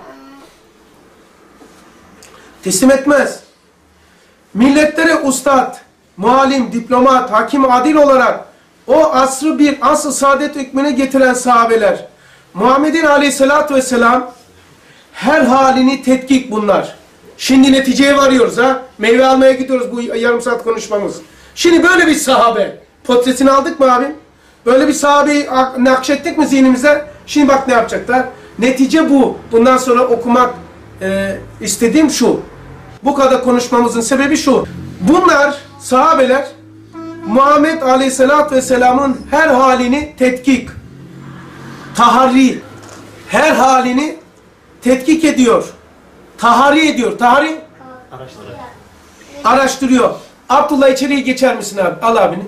[SPEAKER 1] Teslim etmez. Milletlere ustad, muallim, diplomat, hakim, adil olarak o asrı bir asr-ı saadet hükmüne getiren sahabeler, Muhammed'in aleyhissalatü vesselam her halini tetkik bunlar. Şimdi neticeye varıyoruz ha. Meyve almaya gidiyoruz bu yarım saat konuşmamız. Şimdi böyle bir sahabe. Portresini aldık mı abim? Böyle bir sahabeyi nakşettik mi zihnimize? Şimdi bak ne yapacaklar. Netice bu. Bundan sonra okumak e, istediğim şu. Bu kadar konuşmamızın sebebi şu. Bunlar sahabeler Muhammed Aleyhisselatü Vesselam'ın her halini tetkik, taharri, her halini tetkik ediyor. Tahari ediyor. Tahari? Araştırıyor. Araştırıyor. Abdullah içeriye geçer misin abi? Al abini.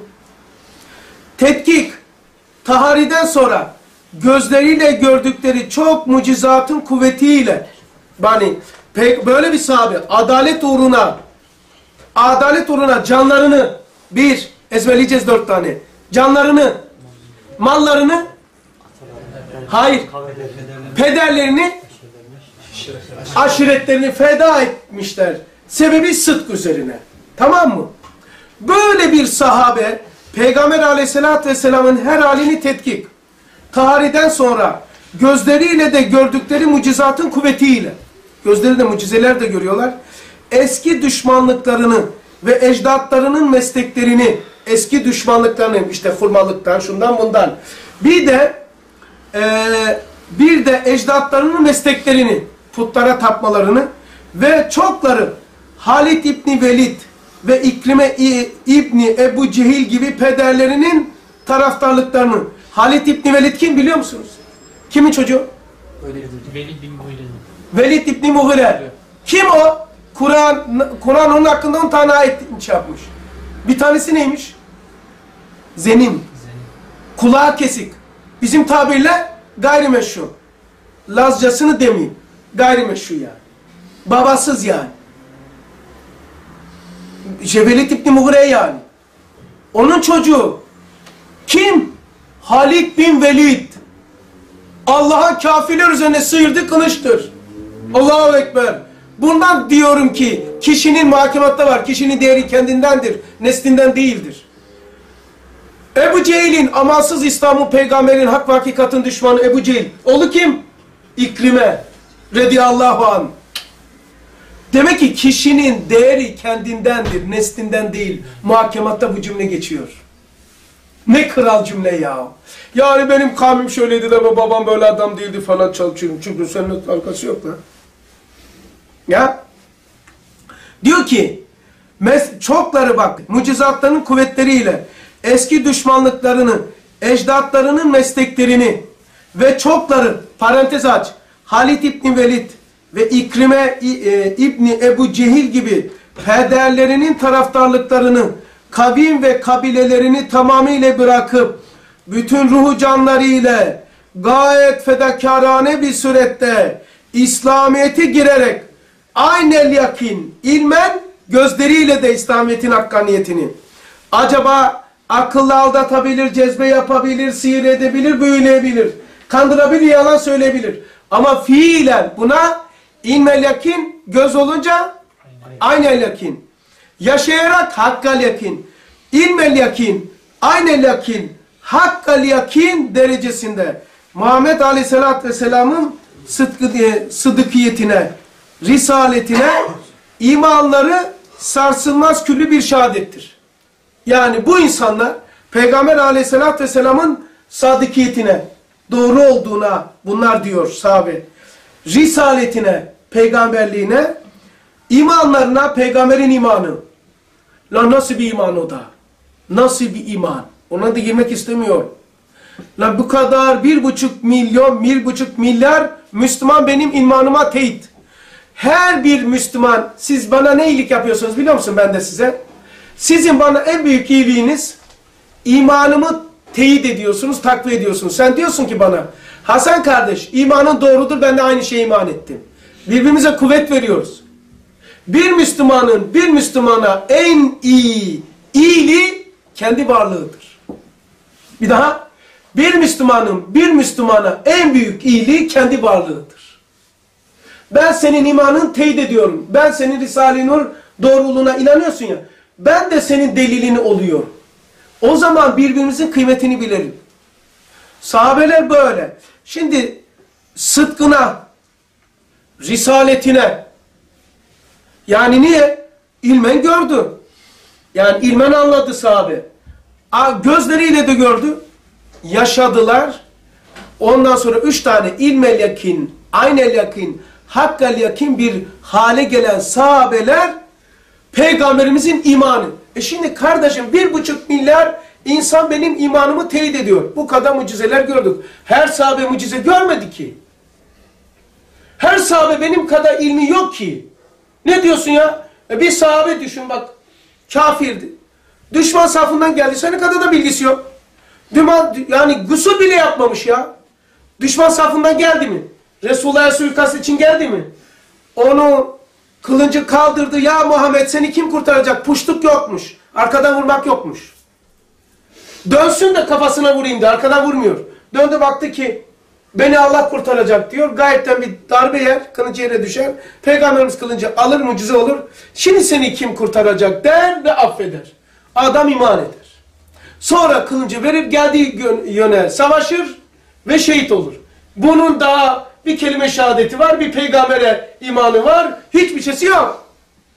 [SPEAKER 1] Tetkik, tahariden sonra gözleriyle gördükleri çok mucizatın kuvvetiyle, yani böyle bir sahabe adalet uğruna adalet uğruna canlarını bir, ezberleyeceğiz dört tane. Canlarını, mallarını, hayır, pederlerini, aşiretlerini feda etmişler. Sebebi sıdk üzerine. Tamam mı? Böyle bir sahabe Peygamber Aleyhisselatü Vesselam'ın her halini tetkik. Tahariden sonra gözleriyle de gördükleri mucizatın kuvvetiyle. Gözleri de mucizeler de görüyorlar. Eski düşmanlıklarını ve ecdatlarının mesleklerini, eski düşmanlıklarını, işte hurmalıktan, şundan bundan. Bir de e, bir de ecdatlarının mesleklerini, putlara tapmalarını ve çokları Halid İbni Velid ve İkrime İbni Ebu Cehil gibi pederlerinin taraftarlıklarını. Halid İbni Velid kim biliyor musunuz? Kimin çocuğu?
[SPEAKER 2] Velid bin Muhire.
[SPEAKER 1] Velid İbni Muhire. Kim o? Kur'an Kur'an onun hakkında on tane ayet yapmış. Bir tanesi neymiş? Zenim. Zenim. Kulağı kesik. Bizim tabirle gayrimeşru. Lazcasını demeyeyim. Gayrimeşru yani. Babasız yani. İşte Velid İbni Muhire yani. Onun çocuğu. Kim? Halid bin Velid. Allah'ın kafirler üzerine sıyırdı kılıçtır. Allahu Ekber. Bundan diyorum ki kişinin muhakematta var. Kişinin değeri kendindendir. Neslinden değildir. Ebu Cehil'in amansız İslam'ın peygamberin hak ve hakikatin düşmanı Ebu Cehil. Oğlu kim? İkrime. Radiyallahu anh. Demek ki kişinin değeri kendindendir. Neslinden değil. Muhakematta bu cümle geçiyor. Ne kral cümle ya. Yani benim kavmim şöyleydi de babam böyle adam değildi falan çalışıyorum. Çünkü senin alakası yok lan. Ya. Diyor ki çokları bak mucizatların kuvvetleriyle eski düşmanlıklarını, ecdatlarının mesleklerini ve çokları parantez aç Halid İbni Velid ve İkrime İbni Ebu Cehil gibi pederlerinin taraftarlıklarını, kavim ve kabilelerini tamamıyla bırakıp bütün ruhu canlarıyla gayet fedakarane bir surette İslamiyet'e girerek aynel yakin, ilmen gözleriyle de İslamiyet'in hakkaniyetini acaba akıllı aldatabilir, cezbe yapabilir, sihir edebilir, büyüleyebilir, kandırabilir, yalan söyleyebilir. Ama fiilen buna ilmel yakin göz olunca aynel yakin. Yaşayarak hakkal yakin. İlmel yakin, aynel yakin, hakkal yakin derecesinde Muhammed Aleyhisselatü Vesselam'ın sıdkı diye, sıdıkiyetine, risaletine imanları sarsılmaz küllü bir şehadettir. Yani bu insanlar Peygamber Aleyhisselatü Vesselam'ın sadıkiyetine, doğru olduğuna bunlar diyor sahabe, risaletine, peygamberliğine, imanlarına, peygamberin imanı. Lan nasıl bir iman o da? Nasıl bir iman? Ona da girmek istemiyorum. Lan bu kadar bir buçuk milyon, bir buçuk milyar Müslüman benim imanıma teyit. Her bir Müslüman, siz bana ne iyilik yapıyorsunuz biliyor musun ben de size? Sizin bana en büyük iyiliğiniz, imanımı teyit ediyorsunuz, takviye ediyorsunuz. Sen diyorsun ki bana, Hasan kardeş imanın doğrudur, ben de aynı şeye iman ettim. Birbirimize kuvvet veriyoruz. Bir Müslümanın bir Müslümana en iyi iyiliği kendi varlığıdır. Bir daha, bir Müslümanın bir Müslümana en büyük iyiliği kendi varlığıdır. Ben senin imanını teyit ediyorum. Ben senin Risale-i Nur doğruluğuna inanıyorsun ya. Ben de senin delilini oluyorum. O zaman birbirimizin kıymetini bilelim. Sahabeler böyle. Şimdi sıdkına, risaletine, yani niye? İlmen gördü. Yani ilmen anladı sahabe. Gözleriyle de gördü. Yaşadılar. Ondan sonra üç tane ilmel yakin, aynel yakin, hakkal yakin bir hale gelen sahabeler Peygamberimizin imanı. E şimdi kardeşim bir buçuk milyar insan benim imanımı teyit ediyor. Bu kadar mucizeler gördük. Her sahabe mucize görmedi ki. Her sahabe benim kadar ilmi yok ki. Ne diyorsun ya? E bir sahabe düşün bak. Kafirdi. Düşman safından geldi. Senin kadar da bilgisi yok. Yani gusül bile yapmamış ya. Düşman safından geldi mi? Resulullah'a suikast için geldi mi? Onu kılıncı kaldırdı. Ya Muhammed seni kim kurtaracak? Puştuk yokmuş. Arkadan vurmak yokmuş. Dönsün de kafasına vurayım diye. Arkadan vurmuyor. Döndü baktı ki beni Allah kurtaracak diyor. Gayetten bir darbe yer. Kılıncı yere düşer. Peygamberimiz kılıncı alır, mucize olur. Şimdi seni kim kurtaracak der ve affeder. Adam iman eder. Sonra kılıncı verip geldiği yöne savaşır ve şehit olur. Bunun daha bir kelime şehadeti var, bir peygambere imanı var, hiçbir şeysi yok.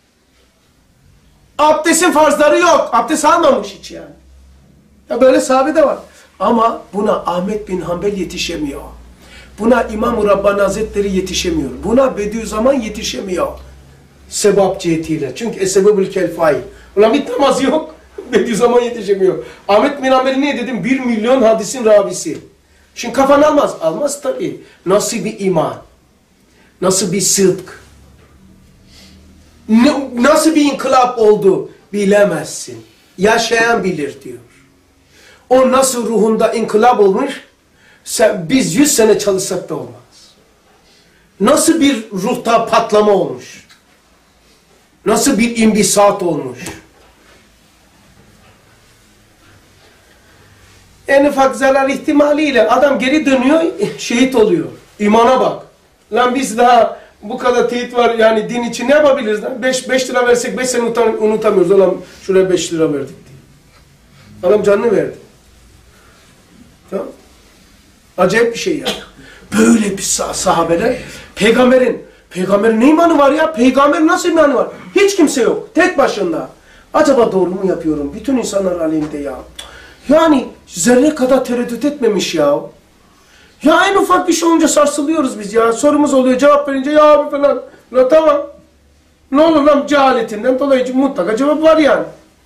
[SPEAKER 1] Abdestin farzları yok, abdest almamış hiç yani. Ya böyle sahabe de var. Ama buna Ahmet bin Hanbel yetişemiyor. Buna İmam-ı Rabbani Hazretleri yetişemiyor. Buna Bediüzzaman yetişemiyor. Sebap cihetiyle. Çünkü esebebül kelfai. Ulan bir namazı yok. Bediüzzaman yetişemiyor. Ahmet bin Hanbel'i niye dedim? Bir milyon hadisin ravisi. Şimdi kafan almaz. Almaz tabii. Nasıl bir iman? Nasıl bir sıdk? Nasıl bir inkılap oldu? Bilemezsin. Yaşayan bilir diyor. O nasıl ruhunda inkılap olmuş? Sen, biz yüz sene çalışsak da olmaz. Nasıl bir ruhta patlama olmuş? Nasıl bir imbisat olmuş? En ufak zarar ihtimaliyle adam geri dönüyor, şehit oluyor. İmana bak. Lan biz daha bu kadar teyit var yani din için ne yapabiliriz lan? beş lira versek beş sene unutamıyoruz. Ulan şuraya beş lira verdik diye. Adam canını verdi. Tamam. Acayip bir şey ya. Böyle bir sah sahabeler. Peygamberin, peygamberin ne imanı var ya? Peygamberin nasıl imanı var? Hiç kimse yok. Tek başında. Acaba doğru mu yapıyorum? Bütün insanlar aleyhinde ya. Yani zerre kadar tereddüt etmemiş ya. Ya en ufak bir şey olunca sarsılıyoruz biz ya. Sorumuz oluyor, cevap verince ya abi falan. La tamam. Ne olur lan cehaletinden dolayı mutlaka cevap var yani.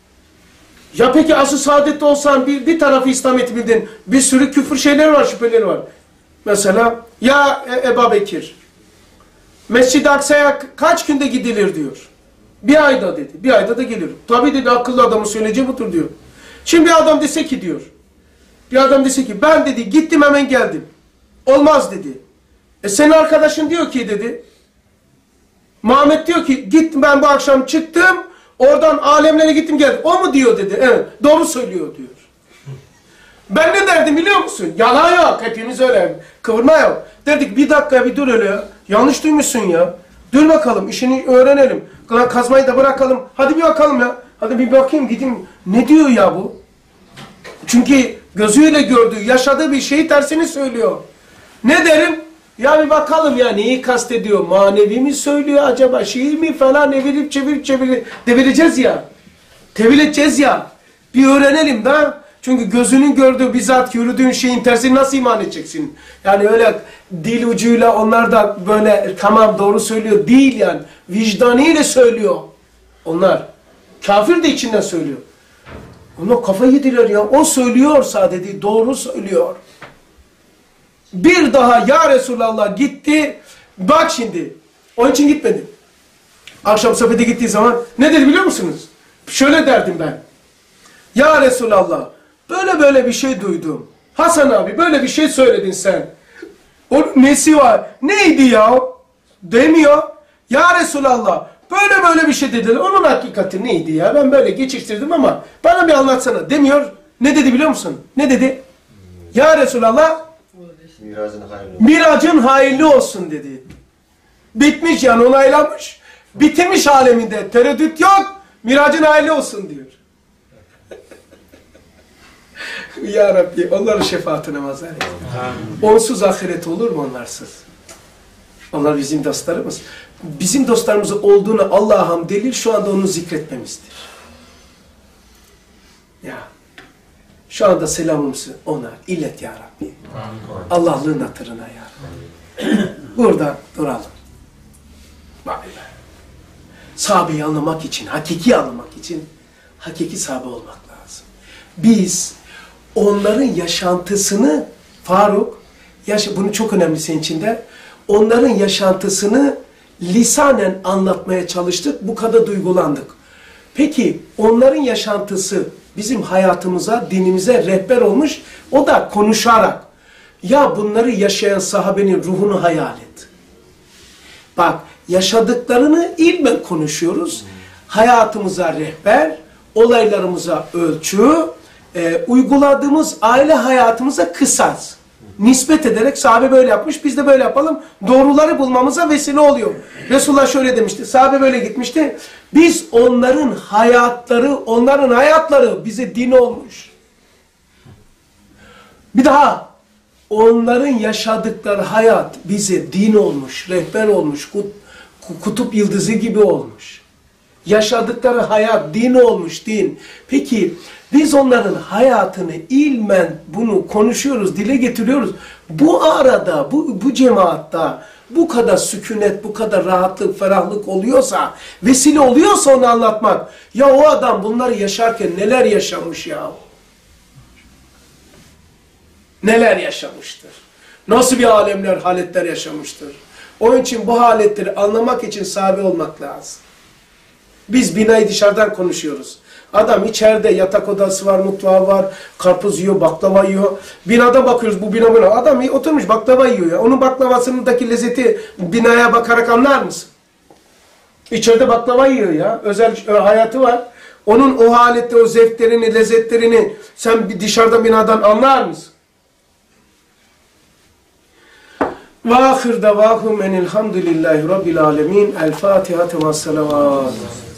[SPEAKER 1] Ya peki asıl saadette olsan bir, bir tarafı İslamiyet'i bildin. Bir sürü küfür şeyleri var, şüpheleri var. Mesela ya e Ebu Bekir. Mescid-i Aksa'ya kaç günde gidilir diyor. Bir ayda dedi. Bir ayda da gelir. Tabii dedi akıllı adamın söyleyeceği budur diyor. Şimdi bir adam dese ki diyor. Bir adam dese ki ben dedi gittim hemen geldim. Olmaz dedi. E senin arkadaşın diyor ki dedi. Muhammed diyor ki git ben bu akşam çıktım. Oradan alemlere gittim geldim. O mu diyor dedi. Evet doğru söylüyor diyor. Ben ne derdim biliyor musun? Yalan yok. Hepimiz öyle. Kıvırma yok. Dedik bir dakika bir dur öyle ya. Yanlış duymuşsun ya. Dur bakalım işini öğrenelim. Kazmayı da bırakalım. Hadi bir bakalım ya. Hadi bir bakayım gideyim. Ne diyor ya bu? Çünkü gözüyle gördüğü, yaşadığı bir şeyi tersini söylüyor. Ne derim? Ya bir bakalım ya neyi kastediyor? Manevi mi söylüyor acaba? Şiir mi falan evirip çevirip çevirip devireceğiz ya. Tevil edeceğiz ya. Bir öğrenelim da. Çünkü gözünün gördüğü bizzat yürüdüğün şeyin tersini nasıl iman edeceksin? Yani öyle dil ucuyla onlar da böyle tamam doğru söylüyor değil yani. Vicdanıyla söylüyor. Onlar. Kafir de içinden söylüyor. Ona kafa yediler ya. O söylüyor sadece. Doğru söylüyor. Bir daha ya Resulallah gitti. Bak şimdi. Onun için gitmedi. Akşam sohbete gittiği zaman ne dedi biliyor musunuz? Şöyle derdim ben. Ya Resulallah böyle böyle bir şey duydum. Hasan abi böyle bir şey söyledin sen. Onun nesi var? Neydi ya? Demiyor. Ya Resulallah böyle böyle bir şey dediler. Onun hakikati neydi ya? Ben böyle geçiştirdim ama bana bir anlatsana demiyor. Ne dedi biliyor musun? Ne dedi? Ya Resulallah
[SPEAKER 3] Miracın hayırlı olsun.
[SPEAKER 1] Miracın hayırlı olsun dedi. Bitmiş yani onaylanmış. Bitirmiş aleminde. Tereddüt yok. Miracın hayırlı olsun diyor. Ya Rabbi onların şefaatine mazhar et. Onsuz ahiret olur mu onlarsız? Onlar bizim dostlarımız. Bizim dostlarımız olduğunu Allah'a hamd delil şu anda onu zikretmemizdir. Ya. Şu anda selamımızı ona ilet ya Rabbi. Allah'lığın hatırına ya Rabbi. Burada duralım. Vay be. Sahabeyi anlamak için, hakiki anlamak için hakiki sahabe olmak lazım. Biz onların yaşantısını Faruk, yaş bunu çok önemli senin için de, onların yaşantısını lisanen anlatmaya çalıştık, bu kadar duygulandık. Peki onların yaşantısı bizim hayatımıza, dinimize rehber olmuş, o da konuşarak. Ya bunları yaşayan sahabenin ruhunu hayal et. Bak, yaşadıklarını ilmen konuşuyoruz. Hayatımıza rehber, olaylarımıza ölçü, e, uyguladığımız aile hayatımıza kısas. Nispet ederek sahabe böyle yapmış, biz de böyle yapalım. Doğruları bulmamıza vesile oluyor. Resulullah şöyle demişti, sahabe böyle gitmişti. Biz onların hayatları, onların hayatları bize din olmuş. Bir daha, onların yaşadıkları hayat bize din olmuş, rehber olmuş, kutup yıldızı gibi olmuş. Yaşadıkları hayat din olmuş, din. Peki biz onların hayatını ilmen bunu konuşuyoruz, dile getiriyoruz. Bu arada, bu, bu cemaatta bu kadar sükunet, bu kadar rahatlık, ferahlık oluyorsa, vesile oluyorsa onu anlatmak. Ya o adam bunları yaşarken neler yaşamış ya? Neler yaşamıştır? Nasıl bir alemler, haletler yaşamıştır? Onun için bu haletleri anlamak için sahabe olmak lazım. Biz binayı dışarıdan konuşuyoruz. Adam içeride yatak odası var, mutfağı var, karpuz yiyor, baklava yiyor. Binada bakıyoruz, bu bina bina. Adam oturmuş baklava yiyor ya. Onun baklavasındaki lezzeti binaya bakarak anlar mısın? İçeride baklava yiyor ya. Özel hayatı var. Onun o halette o zevklerini, lezzetlerini sen dışarıda binadan anlar mısın? Ve ahir davahum enilhamdülillahi rabbil alemin. El Fatiha temas salavat.